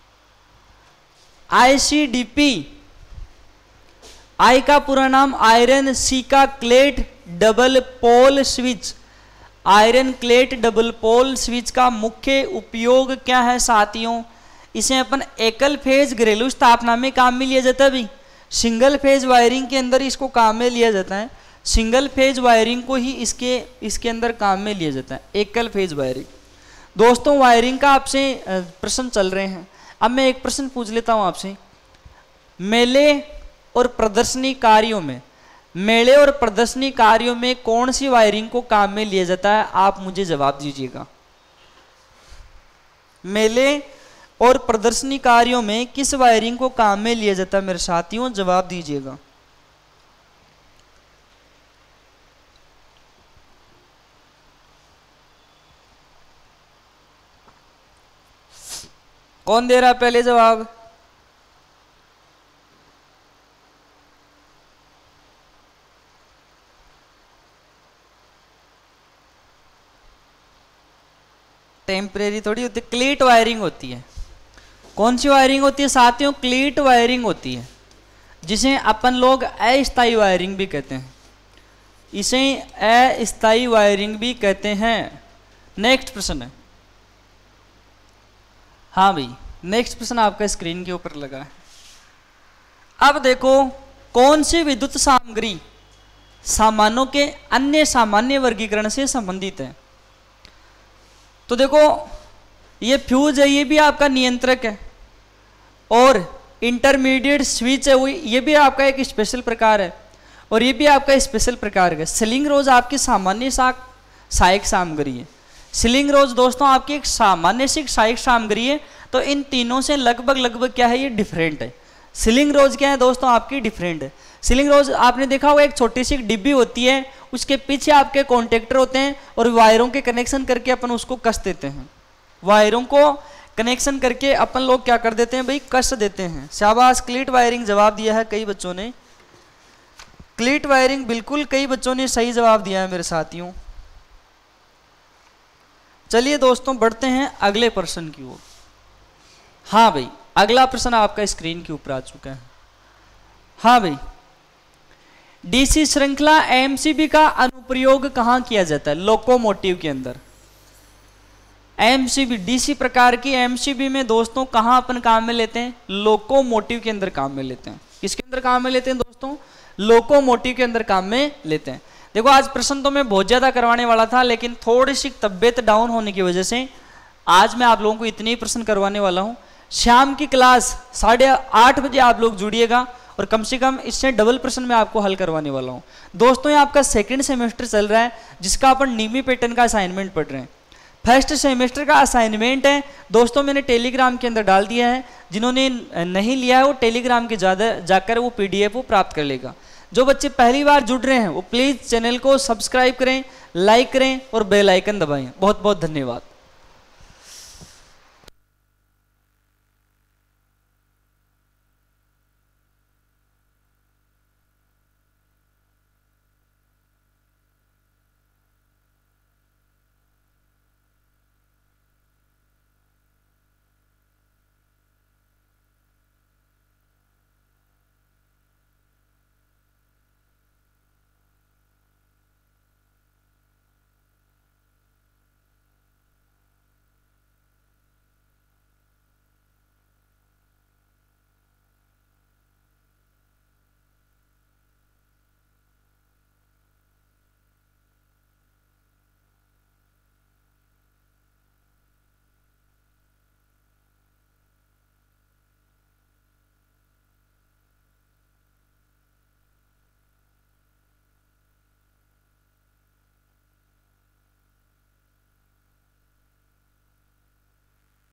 आईसीडीपी, आई का पूरा नाम आयरन सी का clad double pole switch. Iron clad double pole switch का मुख्य उपयोग क्या है साथियों? इसे अपन एकल फेज घरेलू स्थापना में काम में लिया जाता है भाई। सिंगल फेज वायरिंग के अंदर इसको काम में लिया जाता है, सिंगल फेज वायरिंग को ही इसके अंदर काम में लिया जाता है, एकल फेज वायरिंग। दोस्तों वायरिंग का आपसे प्रश्न चल रहे हैं। अब मैं एक प्रश्न पूछ लेता हूं आपसे। मेले और प्रदर्शनी कार्यों में, मेले और प्रदर्शनी कार्यों में कौन सी वायरिंग को काम में लिया जाता है? आप मुझे जवाब दीजिएगा। मेले और प्रदर्शनी कार्यों में किस वायरिंग को काम में लिया जाता है मेरे साथियों? जवाब दीजिएगा। कौन दे रहा है पहले जवाब? टेम्परेरी थोड़ी होती है, क्लीट वायरिंग होती है। कौन सी वायरिंग होती है साथियों? क्लीट वायरिंग होती है, जिसे अपन लोग अस्थायी वायरिंग भी कहते हैं। इसे अस्थायी वायरिंग भी कहते हैं। नेक्स्ट प्रश्न है। हाँ भाई, नेक्स्ट प्रश्न आपका स्क्रीन के ऊपर लगा है। अब देखो, कौन सी विद्युत सामग्री सामानों के अन्य सामान्य वर्गीकरण से संबंधित है? तो देखो, ये फ्यूज है, ये भी आपका नियंत्रक है, और इंटरमीडिएट स्विच है, वो ये भी आपका एक स्पेशल प्रकार है, और ये भी आपका स्पेशल प्रकार है। सिलिंग रोज आपकी सामान्य सहायक सामग्री है। सिलिंग रोज दोस्तों आपकी एक सामान्य सहायक सामग्री है। तो इन तीनों से लगभग क्या है, ये डिफरेंट है। सिलिंग रोज क्या है दोस्तों? आपकी डिफरेंट है। सिलिंग रोज आपने देखा होगा, एक छोटी सी डिब्बी होती है, उसके पीछे आपके कॉन्टेक्टर होते हैं, और वायरों के कनेक्शन करके अपन उसको कस देते हैं। वायरों को कनेक्शन करके अपन लोग क्या कर देते हैं भाई? कस देते हैं। शाबाश, क्लीट वायरिंग जवाब दिया है कई बच्चों ने। क्लीट वायरिंग बिल्कुल कई बच्चों ने सही जवाब दिया है मेरे साथियों। चलिए दोस्तों, बढ़ते हैं अगले प्रश्न की ओर। हाँ भाई, अगला प्रश्न आपका स्क्रीन के ऊपर आ चुका है। हाँ भाई, डीसी श्रृंखला एमसीबी का अनुप्रयोग कहां किया जाता है? लोकोमोटिव के अंदर। एमसीबी, डीसी प्रकार की एमसीबी में दोस्तों कहां अपन काम में लेते हैं? लोकोमोटिव के अंदर काम में लेते हैं। किसके अंदर काम में लेते हैं दोस्तों? लोकोमोटिव के अंदर काम में लेते हैं। देखो, आज प्रश्न तो मैं बहुत ज्यादा करवाने वाला था, लेकिन थोड़ी सी तबियत डाउन होने की वजह से आज मैं आप लोगों को इतने ही प्रश्न करवाने वाला हूं। शाम की क्लास 8:30 बजे आप लोग जुड़िएगा, और कम से कम इससे डबल प्रश्न मैं आपको हल करवाने वाला हूं। दोस्तों, ये आपका सेकंड सेमेस्टर चल रहा है, जिसका अपन नीमी पैटर्न का असाइनमेंट पढ़ रहे हैं। फर्स्ट सेमेस्टर का असाइनमेंट है दोस्तों, मैंने टेलीग्राम के अंदर डाल दिया है। जिन्होंने नहीं लिया है वो टेलीग्राम के जाकर वो पीडीएफ वो प्राप्त कर लेगा। जो बच्चे पहली बार जुड़ रहे हैं वो प्लीज़ चैनल को सब्सक्राइब करें, लाइक करें और बेल आइकन दबाएं। बहुत बहुत धन्यवाद।